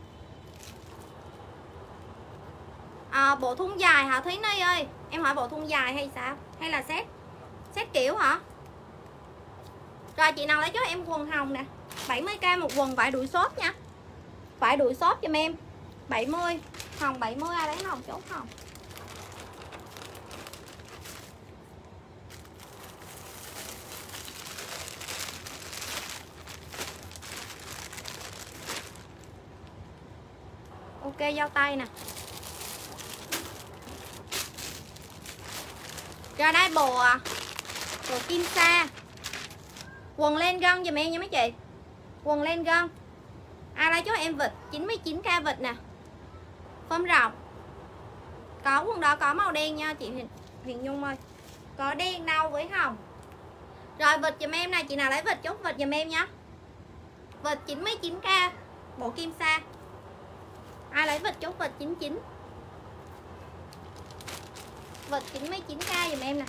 [SPEAKER 1] Bộ thun dài hả Thúy Ni ơi? Em hỏi bộ thun dài hay sao? Hay là set kiểu hả? Rồi chị nào lấy cho em quần hồng nè. 70k một quần vải đuổi xốp nha. Vải đuổi xốp giùm em 70. Hồng 70, ai lấy hồng chốt hồng. Ok giao tay nè. Rồi đây bộ kim sa. Quần len gân giùm em nha mấy chị. Quần len gân Ai lấy cho em vịt 99k vịt nè, phơm rộng. Có quần đó có màu đen nha chị Huyền Nhung ơi, có đen nâu với hồng. Rồi vịt giùm em này, chị nào lấy vịt chốt vịt giùm em nhá. Vịt 99k bộ kim sa. Ai lấy vịt chốt vịt 99. Vịt 99k giùm em nè.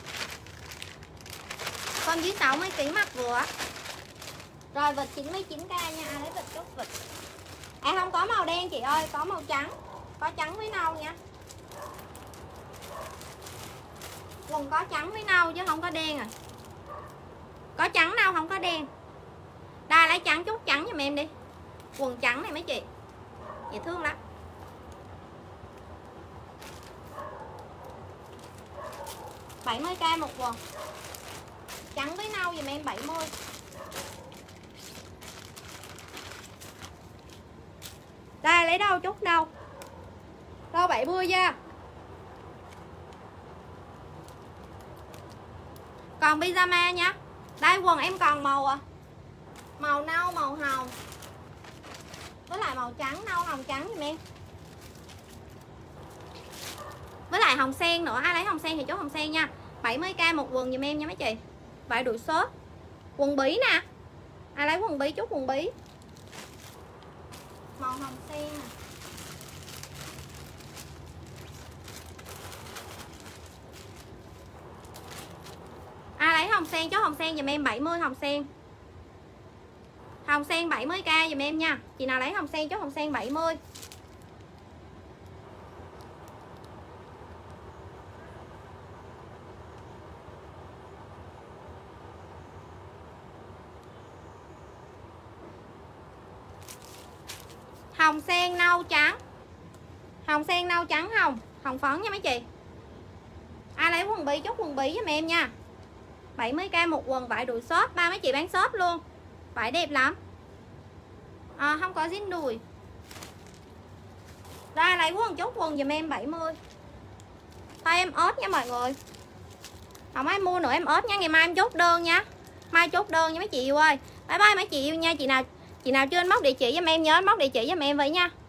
[SPEAKER 1] Con dưới 60 kg mặt vừa. Rồi vịt 99k nha, ai lấy vịt chốt vịt. Không có màu đen chị ơi, có màu trắng. Có trắng với nâu nha. Quần có trắng với nâu chứ không có đen à. Có trắng nâu không có đen. Đây lấy trắng chút trắng giùm em đi. Quần trắng này mấy chị, dễ thương lắm. $70k một quần. Trắng với nâu giùm em 70. Đây lấy đâu chút đâu. Đâu 70 nha. Còn pyjama nha. Đây quần em còn màu màu nâu, màu hồng với lại màu trắng, nâu hồng trắng giùm em. Với lại hồng sen nữa, ai lấy hồng sen thì chốt hồng sen nha. 70k một quần giùm em nha mấy chị. Vải đùi xốp. Quần bí nè. Ai lấy quần bí chốt quần bí. Màu hồng sen nè. Ai lấy hồng sen chốt hồng sen giùm em 70 hồng sen. Hồng sen 70k giùm em nha. Chị nào lấy hồng sen chốt hồng sen 70. Hồng sen nâu trắng. Hồng sen nâu trắng hồng, hồng phấn nha mấy chị. Ai lấy quần bí chốt quần bí giùm em nha. 70k một quần vải đùi xốp, ba mấy chị bán xốp luôn. Vải đẹp lắm. Không có dính đùi. Ra lấy quần chốt quần giùm em 70. Thôi em ớt nha mọi người. Không ai mua nữa em ớt nha, ngày mai em chốt đơn nha. Mai chốt đơn nha mấy chị yêu ơi. Bye bye mấy chị yêu nha. Chị nào chưa inbox địa chỉ giùm em nhớ inbox địa chỉ giùm em vậy nha.